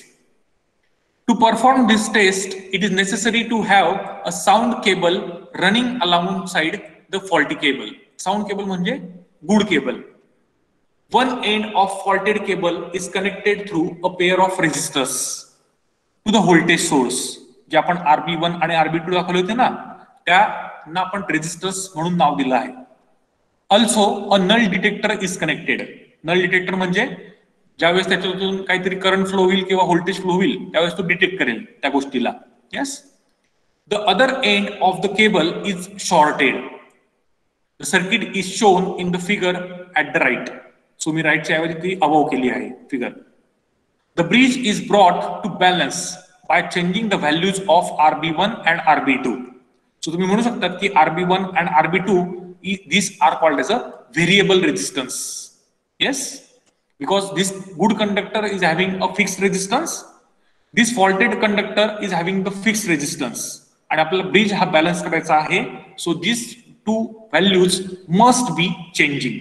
To perform this test it is necessary to have a sound cable running alongside the faulty cable. Sound cable म्हणजे good cable. One end of faulted cable is connected through a pair of resistors to the voltage source. जे आपण R B one आणि R B two दाखवले होते ना, त्यांना आपण resistors म्हणून नाव दिलं आहे. Also a null detector is connected. Null detector म्हणजे ज्यावेळेस त्याच्यातून काहीतरी करंट फ्लो होईल किंवा व्होल्टेज फ्लो होईल त्यावेळेस तो डिटेक्ट करेल त्या गोष्टीला. Yes, the other end of the cable is shorted. The circuit is shown in the figure at the right. So मी राईटच्या ऐवजी ती अबव केली आहे figure. The bridge is brought to balance by changing the values of R B one and R B two. So तुम्ही म्हणू शकतात की R B one and R B two these are called as a variable resistance. Yes, because this good conductor is having a fixed resistance, this faulted conductor is having the fixed resistance, आणि आपल्याला bridge हा balance करायचा आहे. So this two values must be changing.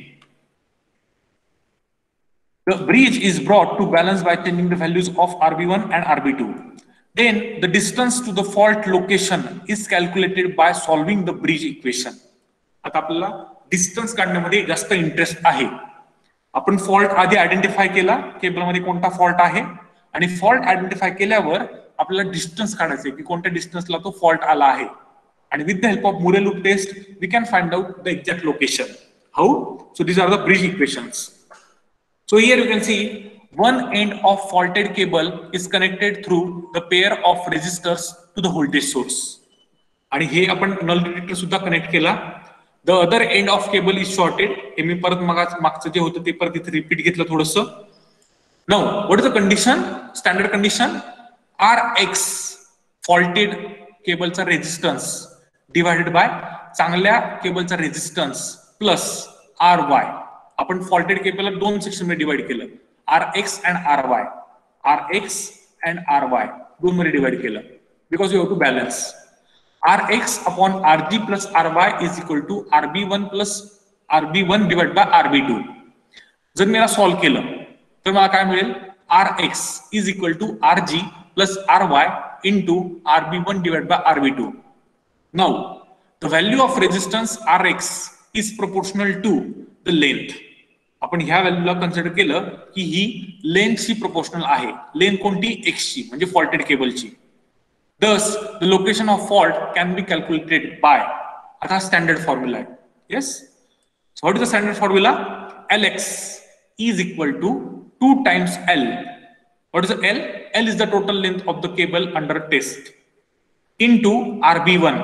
The bridge is brought to balance by changing the values of R B one and R B two. Then the distance to the fault location is calculated by solving the bridge equation. आता आपल्याला distance काढण्यामध्ये जास्त interest आहे. आपण fault आधी identify केला, केबलमध्ये कोणता fault आहे, आणि फॉल्ट आयडेंटिफाय केल्यावर आपल्याला डिस्टन्स काढायचे की कोणत्या डिस्टन्सला तो फॉल्ट आला आहे. आणि with the help of Murray loop test we can find out the exact location. How? So these are the bridge equations. So here you can see one end of faulted cable is connected through the pair of resistors to the voltage source. आणि हे आपण null detector सुद्धा connect केला. The other end of cable is shorted. हे मी परत मागचं जे होतं ते परत इथे रिपीट घेतलं थोडंसं. Now what is the condition? Standard condition R X faulted केबलचा रेजिस्टन्स डिवाइडेड बाय चांगल्या केबलचा रेजिस्टन्स प्लस R Y. आपण फॉल्टेड केबलला दोन सेक्शन मध्ये डिवाइड केलं, R X and R Y. R X and R Y दोन मध्ये डिवाइड केलं because you have to balance. R X upon R G plus R Y is equal to R B one plus R B one divide by R B two. जर मी याला solve केलं तर मला काय मिळेल? R X is equal to R G plus R Y into R B one divide by R B two. Now the value of resistance R X is proportional to the length. आपण ह्या व्हॅल्यूला consider केलं की ही लेंथची proportional आहे. Length कोणती? एक्सची, म्हणजे faulted केबलची. Thus the location of fault can be calculated by. आता standard formula आहे. Yes, so what is the standard formula? L X is equal to two times L. What is the L? L is the total length of the cable under test into R B one.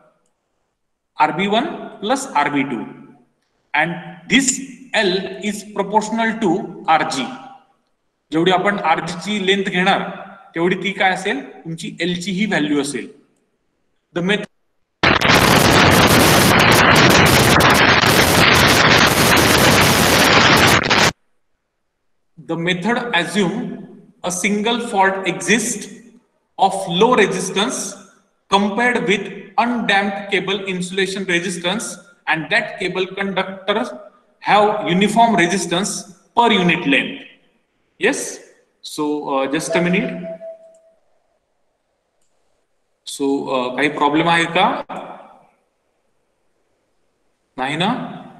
R B one plus R B two. And this L is proportional to R G. जेवढी आपण R G ची length घेणार तेवढी ती काय असेल? तुमची L ची ही व्हॅल्यू असेल. The method The method assume a single fault exists of low resistance compared with undamped cable insulation resistance, and that cable conductors have uniform resistance per unit length. Yes, so uh, just a minute. So uh, काही problem आहे का? नाही ना?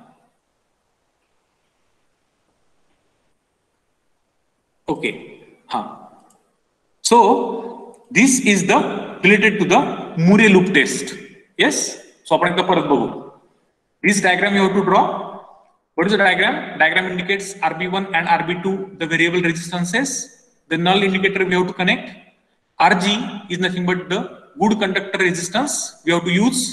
Okay, हा. So this is the related to the Murray loop test. Yes, so आपण एकदा परत बघू. This diagram you have to draw. What is the diagram? Diagram indicates R B one and R B two, the variable resistances. The null indicator we have to connect. R G is nothing but the good conductor resistance we have to use,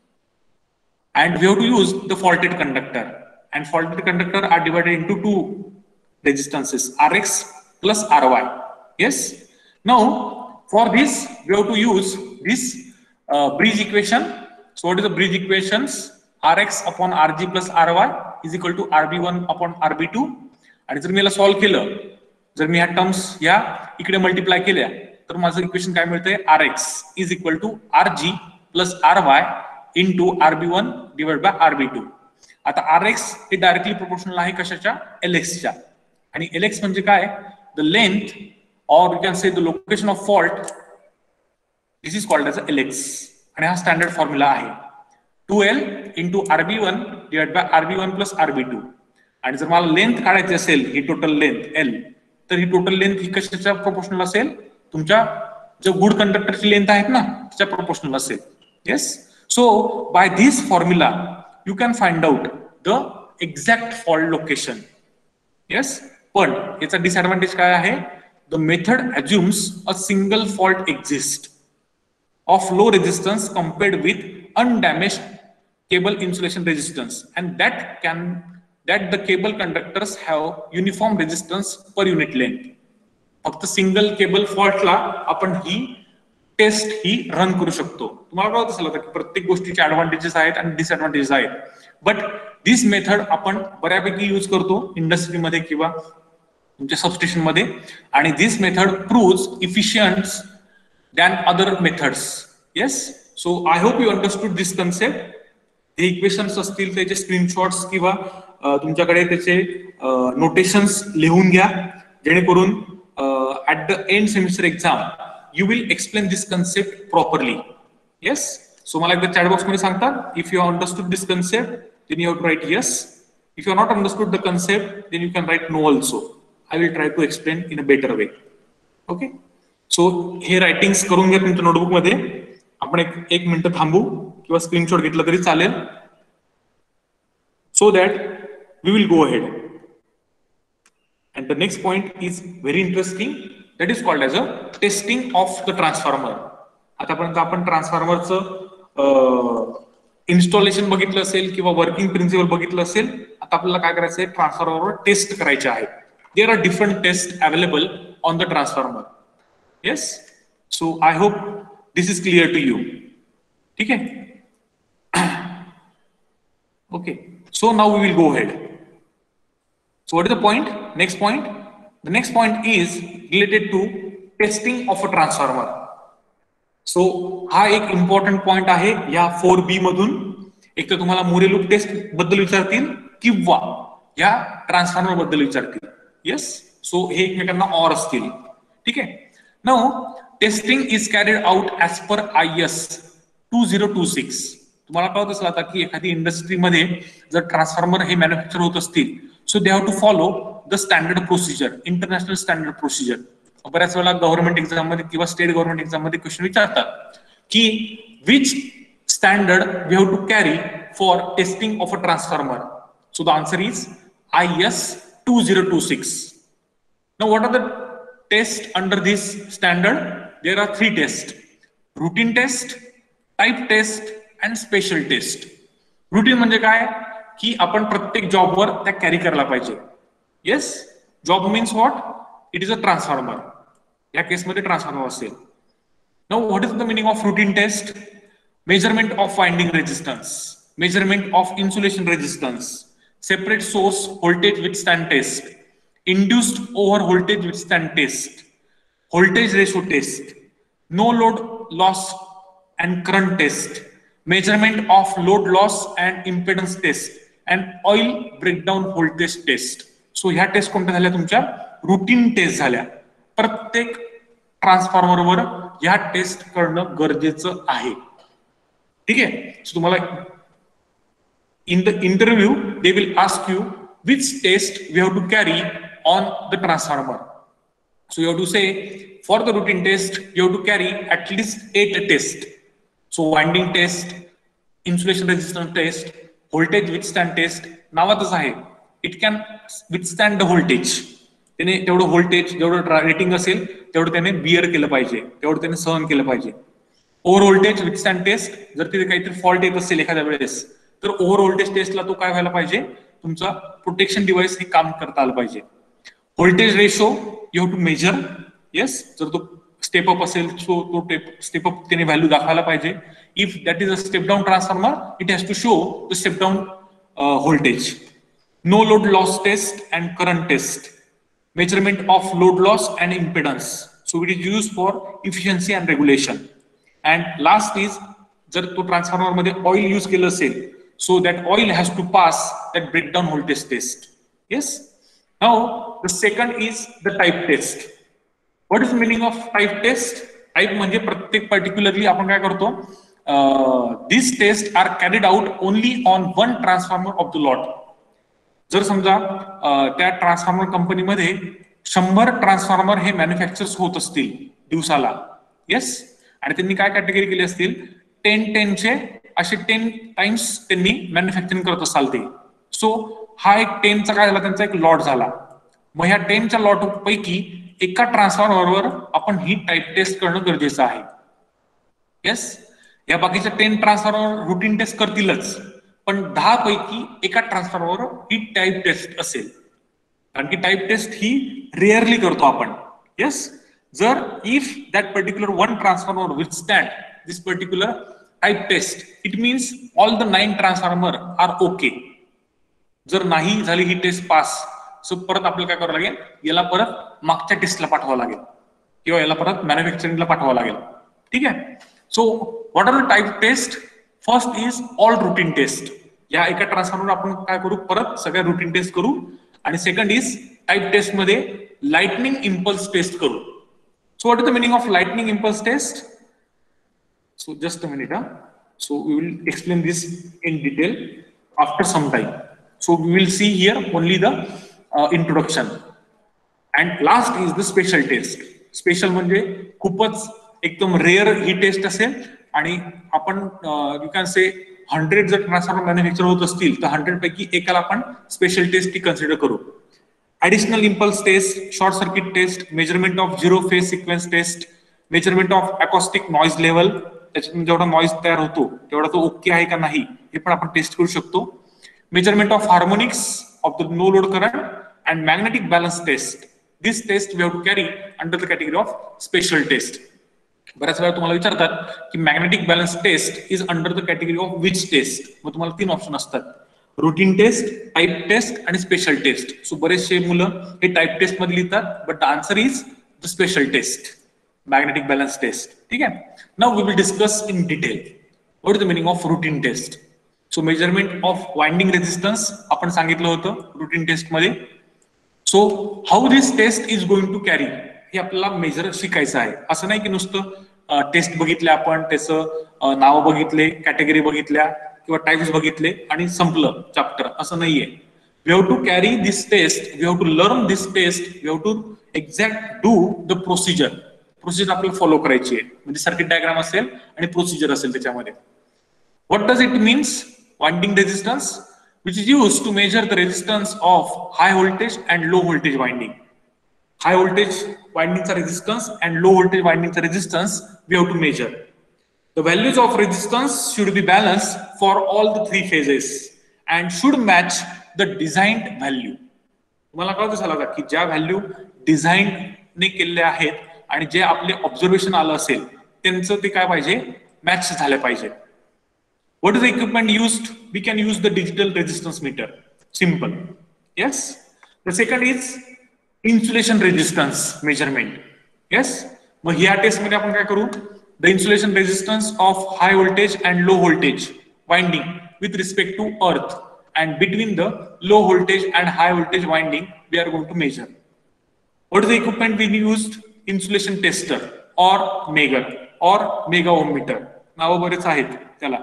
and we have to use the faulted conductor. And faulted conductor are divided into two resistances, R X plus R Y. Yes. Now for this we have to use this uh, bridge equation. So what is the bridge equations? R X upon R G plus R Y is equal to R B one upon R B two. आणि जर मी याला solve केलं, जर मी ह्या terms या इकडे multiply केल्या तर माझं इक्वेशन काय मिळतंय? R X is equal to R G plus R Y into R B one divided by R B two. आता R X हे डायरेक्टली प्रोपोर्शनल आहे कशाच्या? L X च्या. आणि L X म्हणजे काय? The length or you can say the location of fault. This is called as L X. आणि हा स्टँडर्ड फॉर्म्युला आहे. Two L into R B one divide by R B one plus R B two. आणि जर मला length काढायची असेल ही total length L, तर ही total length ही कशाच्या प्रोपोर्शनल असेल? तुमच्या जो गुड कंडक्टरची लेंथ आहेत ना त्याच्या प्रोपोर्शनल असेल. Yes, so by this formula you can find out the exact fault location. Yes, पण याचा डिसएडव्हान्टेज काय आहे? The method assumes a single fault exist of low resistance compared with undamaged cable insulation resistance, and that can that the cable conductors have uniform resistance per unit length. फक्त single cable फॉल्टला आपण ही test ही run करू शकतो. तुम्हाला कळत असेल की प्रत्येक गोष्टीचे ऍडव्हान्टेजेस आहेत आणि डिसएडव्हान्टेजेस आहेत, बट दिस मेथड आपण बऱ्यापैकी यूज करतो इंडस्ट्रीमध्ये किंवा तुमच्या सबस्टेशन मध्ये, आणि this method proves efficient than other methods. Yes, so I hope you understood this concept. हे इक्वेशन्स असतील त्याचे स्क्रीनशॉट्स किंवा तुमच्याकडे त्याचे नोटेशन्स लिहून घ्या, जेणेकरून at the end semester exam you will explain this concept properly. Yes, so मला एकदा चॅट बॉक्स मध्ये सांगतात, if you understood this concept then you have to write yes. If you are not understood the concept then you can write no also. I will try to explain in a better way. Okay, so हे writings करून घ्या तुमच्या notebook मध्ये. आपण एक एक minute थांबू किंवा स्क्रीनशॉट घेतलं तरी चालेल, so that we will go ahead. And the next point is very interesting, that is called as a testing of the transformer. आतापर्यंत आपण ट्रान्सफॉर्मरचं इन्स्टॉलेशन बघितलं असेल किंवा वर्किंग प्रिन्सिपल बघितलं असेल. आता आपल्याला काय करायचं आहे, ट्रान्सफॉर्मरवर टेस्ट करायचे आहे. There are different test available on the transformer. Yes, so I hope this is clear to you. ठीक आहे, okay, so now we will go ahead. So what is the point? Next point. The next point is related to testing of a transformer. So हा एक important point आहे या four B मधून. एक तर तुम्हाला मोरे लूप टेस्ट बद्दल विचारतील किंवा या ट्रान्सफॉर्मर बद्दल विचारतील. येस, सो हे एकमेकांना ऑर असतील. ठीक आहे. Now testing is carried out as per I S two zero two six. तुम्हाला कळत असेल आता की एखादी इंडस्ट्रीमध्ये जर ट्रान्सफॉर्मर हे मॅन्युफॅक्चर होत असतील, so they have to follow the standard procedure, international standard procedure. बऱ्याच वेळा गव्हर्नमेंट एक्झाम मध्ये किंवा स्टेट गव्हर्नमेंट एक्झाम मध्ये क्वेश्चन विचारतात की which standard we have to carry for testing of a transformer. So the answer is I S two zero two six. Now what are the test under this standard? There are three test: routine test, type test and special test. Routine म्हणजे काय की आपण प्रत्येक जॉबवर त्या carry करायला पाहिजे. Yes, job means what? It is a transformer. या केसमध्ये ट्रान्सफॉर्मर असेल. Now what is the meaning of routine test? Measurement of winding resistance, measurement of insulation resistance, separate source voltage withstand test, induced over voltage withstand test, voltage ratio test, no load loss and current test, measurement of load loss and impedance test and oil breakdown voltage test. So ह्या test कोणत्या झाल्या? तुमच्या routine test झाल्या. प्रत्येक ट्रान्सफॉर्मरवर ह्या test करणं गरजेचं आहे. ठीक आहे. सो तुम्हाला in the interview they will ask you which test we have to carry on the transformer. So you have to say for the routine test you have to carry at least eight test. So winding test, insulation resistance test, voltage withstand test. नावातच आहे, it can withstand the voltage. त्याने तेवढं voltage जेवढं rating असेल तेवढं त्याने beer केलं पाहिजे, तेवढं त्याने सहन केलं पाहिजे. ओव्हर व्होल्टेज विथस्टँड टेस्ट, जर तिथे काहीतरी फॉल्ट येत असेल एखाद्या वेळेस तर ओव्हर व्होल्टेज टेस्टला तो काय व्हायला पाहिजे? तुमचा प्रोटेक्शन डिव्हाइस हे काम करता आलं पाहिजे. Voltage ratio you have to measure. Yes, जर तो स्टेप अप असेल सो तो स्टेप अप त्याने व्हॅल्यू दाखवायला पाहिजे. If that is a step down transformer it has to show the step down voltage. No load loss test and current test, measurement of load loss and impedance. So it is use for efficiency and regulation. And last is जर तो transformer मध्ये oil use केलं असेल so that oil has to pass that breakdown voltage test. Yes, now the second is the type test. What is meaning of type test? Type म्हणजे प्रत्येक particularly आपण काय करतो, this test are carried out only on one transformer of the lot. जर समजा त्या transformer कंपनीमध्ये शंभर ट्रान्सफॉर्मर हे मॅन्युफॅक्चर्स होत असतील दिवसाला. येस, आणि त्यांनी काय कॅटेगरी केली असतील, टेन टेनचे असे टेन टाइम्स त्यांनी मॅन्युफॅक्चरिंग करत असाल ते. सो हा एक टेनचा काय झाला, त्यांचा एक लॉट झाला. मग ह्या टेनच्या लॉट पैकी एका ट्रान्सफॉर्मरवर आपण ही टाइप टेस्ट करणं गरजेचं आहे. येस, या बाकीच्या टेन ट्रान्सफॉर्मर रुटीन टेस्ट करतीलच, पण दहा पैकी एका ट्रान्सफॉर्मरवर ही टाइप टेस्ट असेल. कारण की टाइप टेस्ट ही रेअरली करतो आपण. येस, जर if that particular one transformer withstand this particular type test it means all the nine transformer are okay. जर नाही झाली ही टेस्ट पास सो परत आपल्याला काय करावं लागेल, याला परत मागच्या टेस्टला पाठवावं लागेल किंवा याला परत मॅन्युफॅक्चरिंगला पाठवावं लागेल. ठीक आहे. So what are the type test? First is all routine test. या एका ट्रान्सफॉर्मर आपण काय करू, परत सगळ्या रुटीन टेस्ट करू. आणि सेकंड इज टाइप टेस्ट मध्ये लाइटनिंग इम्पल्स टेस्ट करू. So what is the meaning of lightning impulse test? So just a minute. हा so we will explain this in detail after some time. So we will see here only the introduction. And last is the special test. Special म्हणजे खूपच एकदम rare ही टेस्ट असेल आणि आपण you can say hundred जर ट्रान्सफॉर्मर मॅन्युफॅक्चर होत असतील तर हंड्रेड पैकी एकाला आपण स्पेशल टेस्ट कन्सिडर करू. Additional impulse test, short circuit test, measurement of zero phase sequence test, measurement of acoustic noise level, त्याच्यातून जेवढा नॉइज तयार होतो तेवढा तो ओके आहे का नाही हे पण आपण टेस्ट करू शकतो. Measurement of harmonics of the no load current and magnetic balance test. This test we have to carry under the category of special test. बऱ्याच वेळा तुम्हाला विचारतात की magnetic balance test is under the category of which test. मग तुम्हाला तीन option असतात, routine test, type test आणि स्पेशल टेस्ट. सो बरेचसे मुलं हे टाइप टेस्ट मध्ये लिहितात, but the answer is the special test, magnetic balance test. ठीक आहे. Now we will discuss in detail what is the meaning of routine test. So measurement of winding resistance आपण सांगितलं होतं रुटीन टेस्ट मध्ये. So how this test is going to carry हे आपल्याला measure शिकायचं आहे. असं नाही की नुसतं टेस्ट बघितले आपण, त्याचं नाव बघितले, कॅटेगरी बघितल्या किंवा टाइप्स बघितले आणि संपलं चॅप्टर, असं नाहीये. We have to carry this test, we have to learn this test, we have to exact do the procedure. Procedure आपल्याला फॉलो करायची आहे, म्हणजे सर्किट डायग्राम असेल आणि प्रोसिजर असेल त्याच्यामध्ये. What does it means? Winding resistance which is used to measure the resistance of high voltage and low voltage winding. High voltage winding resistance and low voltage winding resistance we have to measure. The values of resistance should be balanced for all the three phases and should match the designed value. तुम्हाला कळतं झालं का की ज्या value design ने केले आहेत आणि जे आपले ऑब्झर्वेशन आलं असेल त्यांचं ते काय पाहिजे, मॅच झाले पाहिजे. What is the equipment used? We can use the digital resistance meter. Simple. Yes. The second is insulation resistance measurement. Yes. मग ह्या टेस्ट मध्ये आपण काय करू? The insulation resistance of high voltage and low voltage winding with respect to earth and between the low voltage and high voltage winding we are going to measure. What is the equipment we used? Insulation tester or Megger or mega ohm meter. नाव बरेच आहेत त्याला.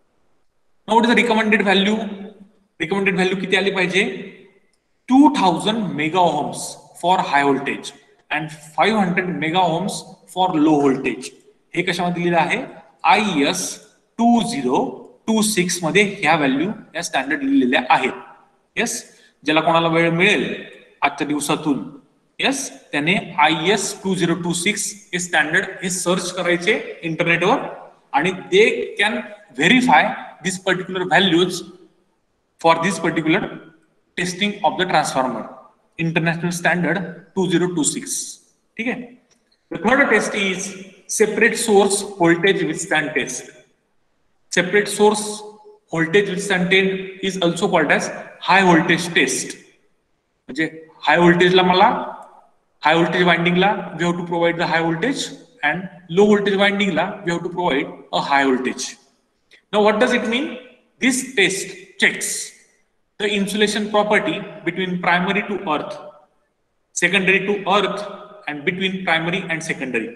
Now what is the recommended value? Recommended value किती आली पाहिजे? two thousand mega ohms for high voltage and five hundred mega ohms for low voltage. हे कशामध्ये दिलेलं आहे? I E S two thousand twenty-six मध्ये ह्या व्हॅल्यू या स्टँडर्ड लिहिलेल्या आहेत. येस, ज्याला कोणाला वेळ मिळेल आजच्या दिवसातून येस त्याने I E S two thousand twenty-six हे स्टँडर्ड हे सर्च करायचे इंटरनेटवर आणि they can verify these particular values for this particular testing of the transformer. International standard two thousand twenty-six. ठीक है. The third test is separate source voltage withstand test. Separate source voltage withstand test is also called as high voltage test. म्हणजे high voltage ला मला high voltage winding La we have to provide the high voltage and low voltage winding La we have to provide a high voltage. Now what does it mean? This test checks the insulation property between primary to earth, secondary to earth and between primary and secondary.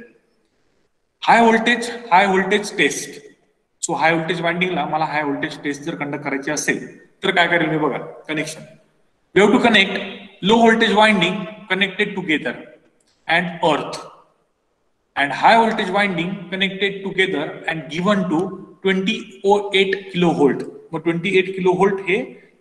High voltage, high voltage test. So high voltage winding ला मला high voltage test जर conduct करायची असेल तर काय करेल मी बघा, connection. We have to connect low voltage winding connected together and earth and high voltage winding connected together and given to twenty-eight kilovolt. मग twenty-eight kilovolt हे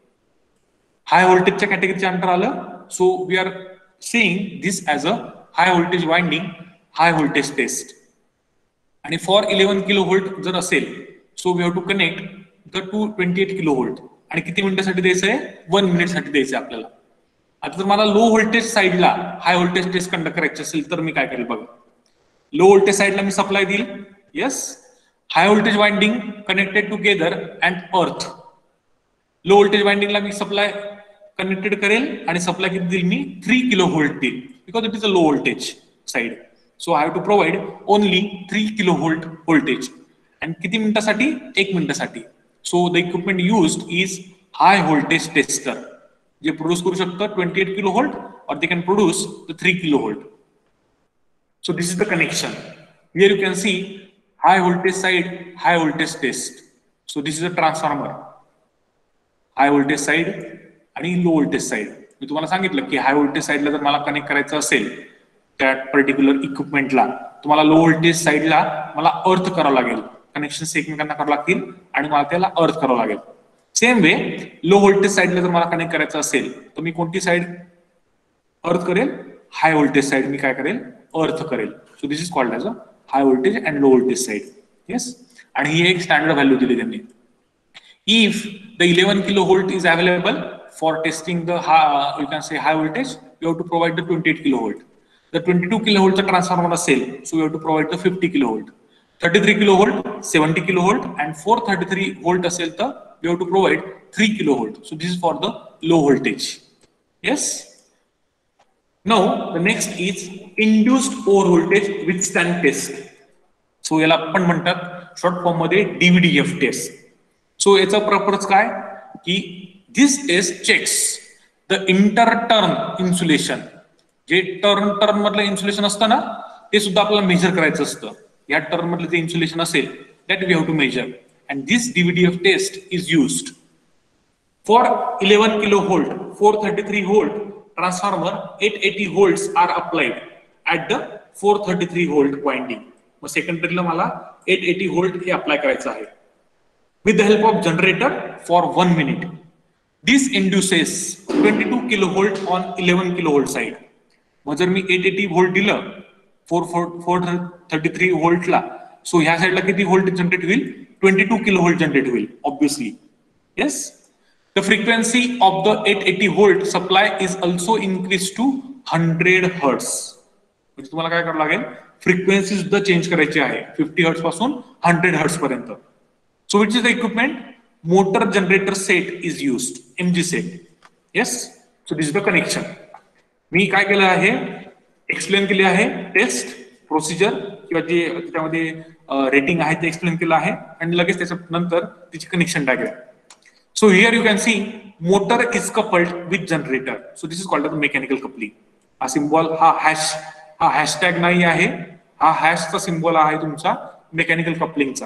हाय व्होल्टेजच्या कॅटेगरीच्या अंडर आलं. So we are seeing this as a high voltage winding high voltage test. आणि for eleven kilovolt जर असेल so we have to connect the to twenty eight kilovolt. आणि किती मिनिटासाठी द्यायचं आहे? वन मिनिट साठी द्यायचं आहे आपल्याला. आता जर मला लो व्होल्टेज साईडला हाय व्होल्टेज टेस्ट कंडक्ट करायची असेल तर मी काय करेल बघा. लो व्होल्टेज साईडला मी सप्लाय देईल. Yes, high voltage winding connected together and earth. Low voltage winding ला मी सप्लाय कनेक्टेड करेल आणि सप्लाय किती देईल मी? three kilovolt देईल because it is a low voltage side. So I have to provide only three kilovolt voltage आणि किती मिनिटासाठी? एक मिनिटासाठी. So the equipment used is high voltage tester, जे प्रोड्यूस करू शकतं ट्वेंटी एट किलो व्होल्ट और they can produce the three kilo volt. So this is the connection. Here you can see high voltage side, high voltage test. So this is a transformer. High voltage side आणि लो voltage side. मी तुम्हाला सांगितलं की high voltage साइडला जर मला connect करायचं असेल त्या पर्टिक्युलर इक्विपमेंटला, तुम्हाला लो व्होल्टेज साइडला मला अर्थ करावं लागेल, कनेक्शन एकमेकांना करावं लागतील आणि मला त्याला अर्थ करावं लागेल. सेम वे लो व्होल्टेज साइडला जर मला कनेक्ट करायचं असेल तर मी कोणती साइड अर्थ करेल? हाय व्होल्टेज साइड मी काय करेल? अर्थ करेल. So this is called as a high voltage and low voltage side. Yes. आणि ही एक स्टँडर्ड व्हॅल्यू दिली त्यांनी. If the eleven kilo volt is available for testing the high, you can say high voltage, you have to provide the twenty-eight kilovolt. The twenty-two kilovolt transformer असेल, so you have to provide the fifty kilovolt. thirty-three kilovolt, seventy kilovolt, and four thirty-three volt असेल तर you have to provide three kilovolt. So this is for the low voltage. Yes. Now the next is induced overvoltage withstand test. So याला आपण म्हणतात short form मध्ये D V D F test. So याचा purpose काय की this test checks the inter-turn insulation. जे turn turn मधलं insulation असतं ना, ते सुद्धा आपल्याला मेजर करायचं असतं. या टर्न मधलं जे इन्सुलेशन असेल that we have to measure, and this D V D F test is used for eleven kilovolt, four thirty-three volt transformer. eight eighty volts are applied at the four thirty-three volt winding. मग सेकंडरीला मला eight eighty volt हे apply करायचं आहे with the help of generator for one minute. This induces twenty-two kilovolt on eleven kilovolt side. मग जर मी eight eighty volt दिलं four thirty-three volt ला, सो ह्या साइडला किती व्होल्टेज जनरेट होईल? twenty-two kilovolt जनरेट होईल obviously. Yes. The frequency of the eight eighty volt supply is also increase to one hundred hertz. म्हणजे तुम्हाला काय करावं लागेल? फ्रिक्वेन्सी सुद्धा चेंज करायची आहे fifty hertz पासून one hundred hertz पर्यंत. So which is the equipment? Motor generator set is used, M G set. Yes. So this is the connection. मी काय केलं आहे? एक्सप्लेन केले आहे टेस्ट प्रोसिजर किंवा जे त्याच्यामध्ये रेटिंग आहे ते एक्सप्लेन केलं आहे आणि लगेच त्याच्या नंतर त्याची connection diagram. So here you can see motor is coupled with generator. So this is called the mechanical coupling. हा सिम्बॉल हा हॅश हा हॅशटॅग नाही आहे, हा हॅशचा सिम्बॉल आहे तुमचा मेकॅनिकल कपलिंगचा.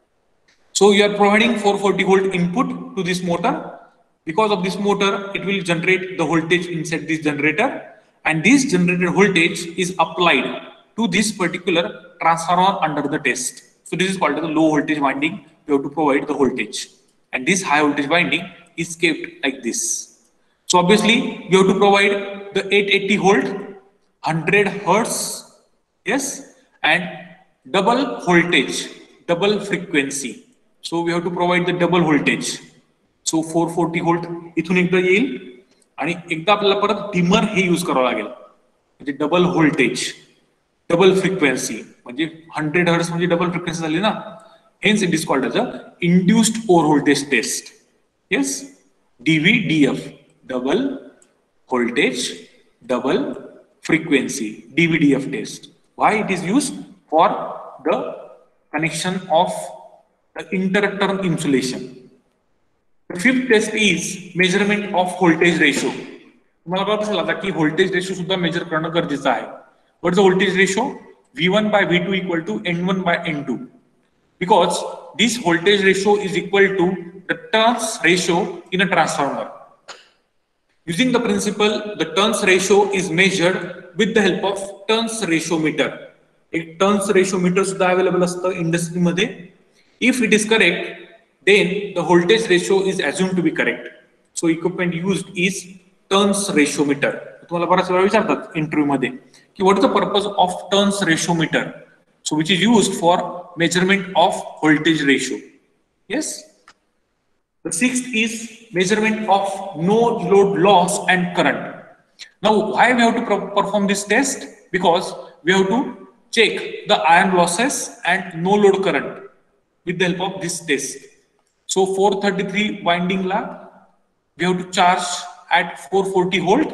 So you are providing four forty volt input to this motor. Because of this motor, it will generate the voltage inside this generator, and this generated voltage is applied to this particular transformer under the test. So this is called the low voltage winding. You have to provide the voltage, and this high voltage winding is kept like this. So obviously you have to provide the eight eighty volt, one hundred hertz, yes, and double voltage, double frequency. So we have to provide the double voltage. So four forty volt इथून एकदा येईल आणि एकदा आपल्याला परत dimmer हे use करावं लागेल. म्हणजे डबल व्होल्टेज, डबल फ्रिक्वेन्सी, म्हणजे one hundred hertz म्हणजे डबल फ्रिक्वेन्सी झाली ना. Hence it is called as a induced overvoltage test. Yes, D V D F, double voltage, double frequency, D V D F test. Why it is used? For the connection of the inter-turn insulation. The fifth test is measurement of voltage ratio. तुम्हाला कळत असेल आता की voltage ratio सुद्धा major करणं गरजेचं आहे. What is the voltage ratio? V one by V two equal to N one by N two. Because this voltage ratio is equal to the turns ratio in a transformer. Using the principle, the turns ratio is measured with the help of turns ratio meter. एक turns ratio meter सुद्धा available असतं industry मध्ये. If it is correct, then the voltage ratio is assumed to be correct. So equipment used is turns ratio meter. तुम्हाला बराच वेळा विचारतात interview मध्ये की what is the purpose of turns ratio meter? So which is used for measurement of voltage ratio. Yes. The sixth is measurement of no load loss and current. Now why we have to perform this test? Because we have to check the iron losses and no load current with the help of this test. So four thirty-three winding la we have to charge at four forty volt,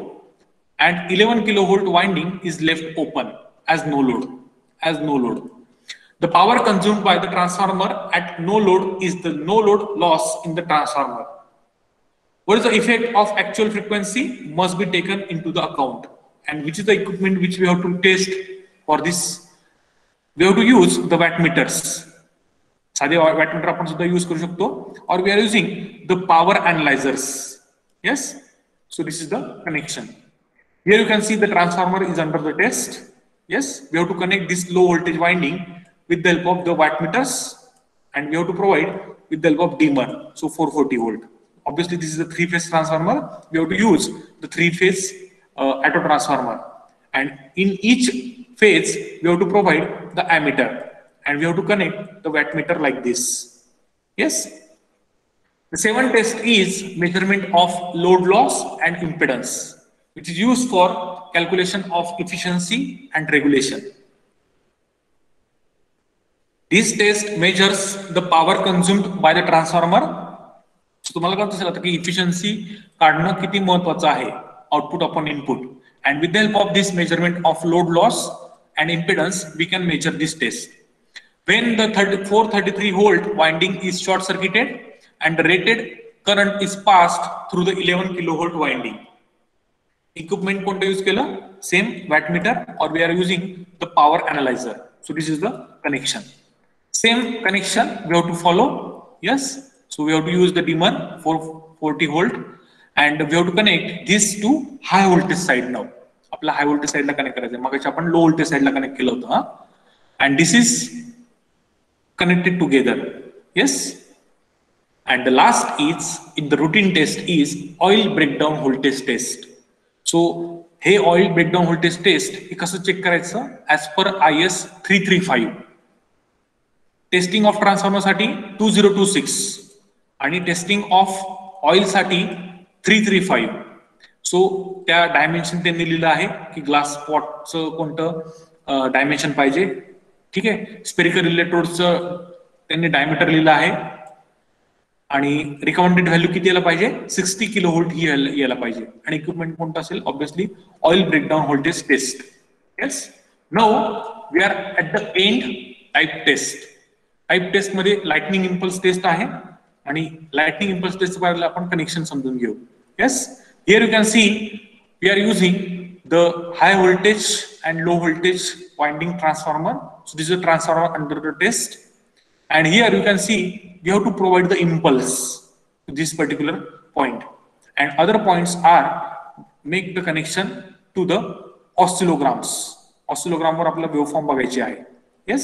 and eleven kilovolt winding is left open as no load, as no load. The power consumed by the transformer at no load is the no load loss in the transformer. What is the effect of actual frequency must be taken into the account, and which is the equipment which we have to test for this. We have to use the wattmeters. साधे wattmeter आपण सुद्धा use करू शकतो, or we are using the power analyzers. Yes, so this is the connection. Here you can see the transformer is under the test. Yes, we have to connect this low voltage winding with the help of the wattmeters, and we have to provide with the help of dimmer, so four forty volt. Obviously, this is a three-phase transformer. We have to use the three-phase uh, auto transformer, and in each phase we have to provide the ammeter, and we have to connect the wattmeter like this. Yes. The seventh test is measurement of load loss and impedance, which is used for calculation of efficiency and regulation. This test measures the power consumed by the transformer. So तुम्हाला काय दिसेल आता की efficiency काढणं किती महत्त्वाचं आहे, output upon input, and with the help of this measurement of load loss and impedance we can measure this test. When the four thirty-three volt winding is short circuited and the rated current is passed through the eleven kilovolt winding. Equipment कोणतं use केलं? Same wattmeter, or we are using the power analyzer. So this is the connection. Same connection we have to follow. Yes, so we have to use the dimmer for forty volt, and we have to connect this to high voltage side now. आपला high voltage side ला connect करायचं. मगाशी आपण low voltage side ला connect केलं होतं, हा? And this is connected together. Yes. And the last is in the routine test is oil breakdown voltage test. So hey oil breakdown voltage test हे कसं check करायचं? As per I S three thirty-five. Testing of transformer साठी two thousand twenty-six आणि testing of oil साठी three thirty-five. So त्या dimension त्यांनी लिहिलं आहे की ग्लास स्पॉटचं कोणतं डायमेन्शन पाहिजे. ठीक आहे. स्पेरिकल इलेक्ट्रोडचं त्यांनी डायमीटर लिहिलं आहे, आणि रिकमेंडेड व्हॅल्यू किती यायला पाहिजे? सिक्स्टी किलो व्होल्ट ही यायला पाहिजे. आणि इक्विपमेंट कोणतं असेल? Obviously oil breakdown voltage test. Yes. Now we are at the end type test. Type test मध्ये लाइटनिंग इम्पल्स टेस्ट आहे, आणि लाइटनिंग इम्पल्स टेस्ट मध्ये आपण कनेक्शन समजून घेऊ. Yes. Here you can see we are using the high voltage and low voltage winding transformer. So this is a transformer under the test, and here you can see we have to provide the impulse to this particular point, and other points are make the connection to the oscillograms. Oscillogram वर आपल्याला waveform बघायची आहे. Yes.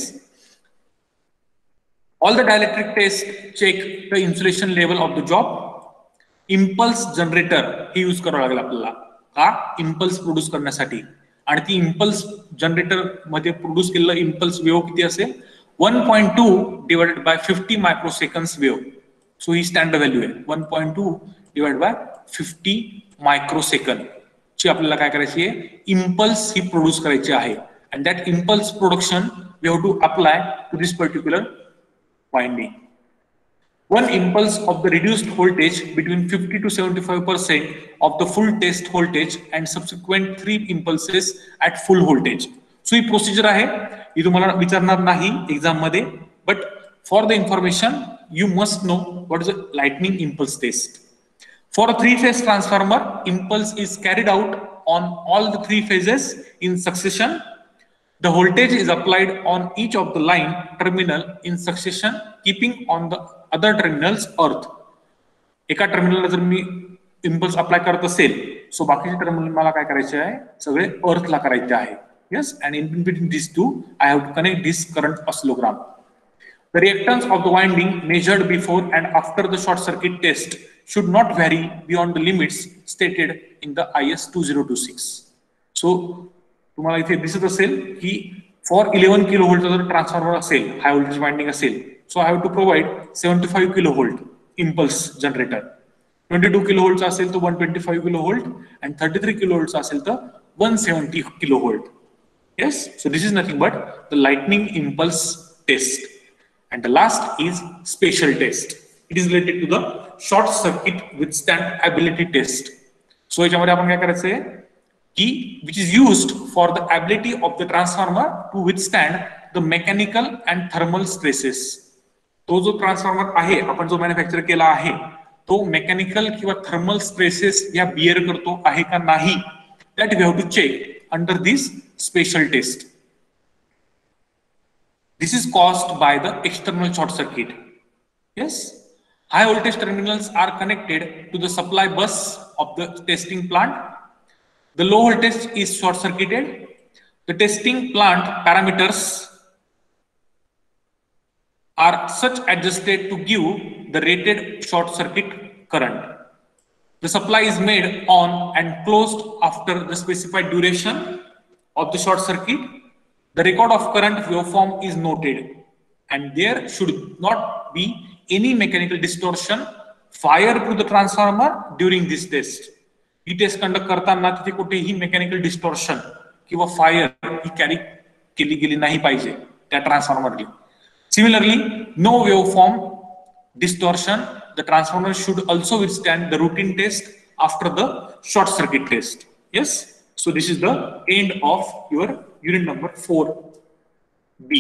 All the dielectric tests check the insulation level of the job. Impulse generator हे use करावं लागेल आपल्याला का? Impulse produce करण्यासाठी, आणि ती इम्पल्स जनरेटर मध्ये प्रोड्यूस केलेलं इम्पल्स वेव्ह किती असेल? one point two divided by fifty microseconds wave. So ही स्टँडर्ड व्हॅल्यू आहे. one point two divided by fifty microsecond ची आपल्याला काय करायची आहे? इम्पल्स ही प्रोड्यूस करायची आहे, and that impulse production we have to apply to this particular winding. One impulse of the reduced voltage between fifty to seventy-five percent of the full test voltage and subsequent three impulses at full voltage. So ही procedure आहे, ही तुम्हाला विचारणार नाही exam मध्ये, but for the information you must know what is a lightning impulse test. For a three phase transformer, impulse is carried out on all the three phases in succession. The voltage is applied on each of the line terminal in succession, keeping on the other terminals earth. एका टर्मिनलला जर मी impulse apply करत असेल, सो बाकीचे terminal मला काय करायचे आहे? सगळे अर्थला करायचे आहे. Yes, and in between these two, I have to connect this current oscillogram. The reactance of the winding measured before and after the short circuit test should not vary beyond the limits stated in the I S two thousand twenty-six. So तुम्हाला इथे दिसत असेल की for eleven kilo व्होल्टचा जर transformer असेल, हाय voltage winding असेल, so I have to provide seventy five kilo volt impulse generator. Twenty two kilo व्होल्टचा असेल तर one twenty five kilo volt, आणि थर्टी थ्री किलो व्होल्टचा असेल तर one seventy kilo volt. Yes, so this is nothing but the lightning impulse test. And the last is spatial test. It is related to the short circuit withstand ability test. So याच्यामध्ये आपण काय करायचं आहे की which is used for the ability of the transformer to withstand the mechanical and thermal stresses. तो जो transformer आहे आपण जो मॅन्युफॅक्चर केला आहे तो मेकॅनिकल किंवा थर्मल स्ट्रेसेस या बिअर करतो आहे का नाही, that we have to check under this special test. This is caused by the external short circuit. Yes, high voltage terminals are connected to the supply bus of the testing plant. The low voltage is short circuited. The testing plant parameters are such adjusted to give the rated short circuit current. The supply is made on and closed after the specified duration of the short circuit. The record of current waveform is noted, and there should not be any mechanical distortion fired to the transformer during this test. ही test conduct करताना तिथे कुठेही mechanical distortion किंवा fire ही carry केली गेली नाही पाहिजे त्या ट्रान्सफॉर्मरली. Similarly, no waveform distortion. The transformer should also withstand the routine test after the short circuit test. Yes. So this is the end of your unit number four B.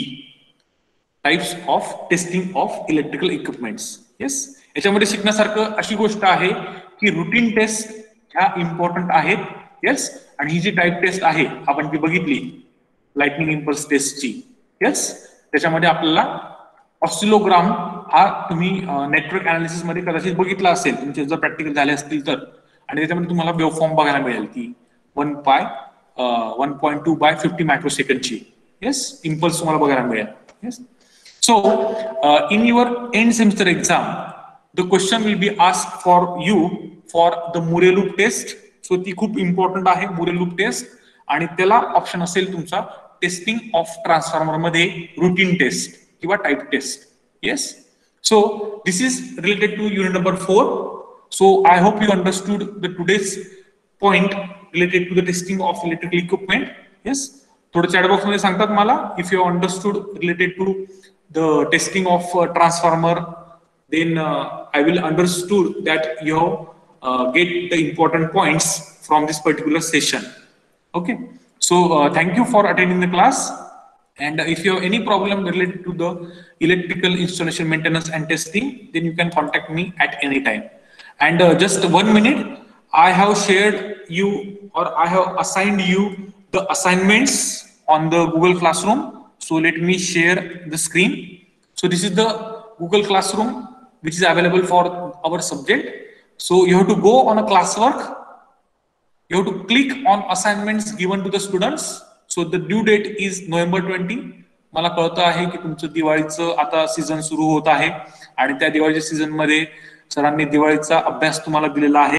Types of testing of electrical equipments. Yes. याच्यामध्ये शिकण्यासारखं अशी गोष्ट आहे की routine test ह्या important आहेत. Yes. आणि ही जी टाइप टेस्ट आहे आपण ती बघितली लाइटनिंग इम्पल्स टेस्टची. येस. त्याच्यामध्ये आपल्याला ऑसिलोग्राम हा तुम्ही नेटवर्क अनालिसिस मध्ये कदाचित बघितला असेल तुमचे जर प्रॅक्टिकल झाले असतील तर, आणि त्याच्यामध्ये तुम्हाला वेवफॉर्म बघायला मिळेल ती one by one point two by fifty micro सेकंडची. येस. इम्पल्स तुम्हाला बघायला मिळेल. Yes. So in your end semester exam the question will be ask for you for the Murray loop test. So ती खूप important आहे मुरे loop test, आणि त्याला ऑप्शन असेल तुमचा टेस्टिंग ऑफ ट्रान्सफॉर्मर मध्ये रुटीन टेस्ट किंवा type test. Yes. So this is related to unit number four. So I hope you understood the today's point related to the testing of electrical equipment. Yes. थोडं chat box मध्ये सांगतात मला if you understood related to the testing of transformer, then uh, I will understood that you uh, get the important points from this particular session. Okay. So uh, thank you for attending the class. And if you have any problem related to the electrical installation maintenance and testing, then you can contact me at any time. And uh, just one minute, I have shared you or I have assigned you the assignments on the Google Classroom. So let me share the screen. So this is the Google Classroom which is available for our subject. So you have to go on a classwork. You have to click on assignments given to the students. So the due date is November twenty. मला कळतं आहे की तुमचं दिवाळीचं आता season सुरू होत आहे आणि त्या दिवाळीच्या सीझन मध्ये सरांनी दिवाळीचा अभ्यास तुम्हाला दिलेला आहे.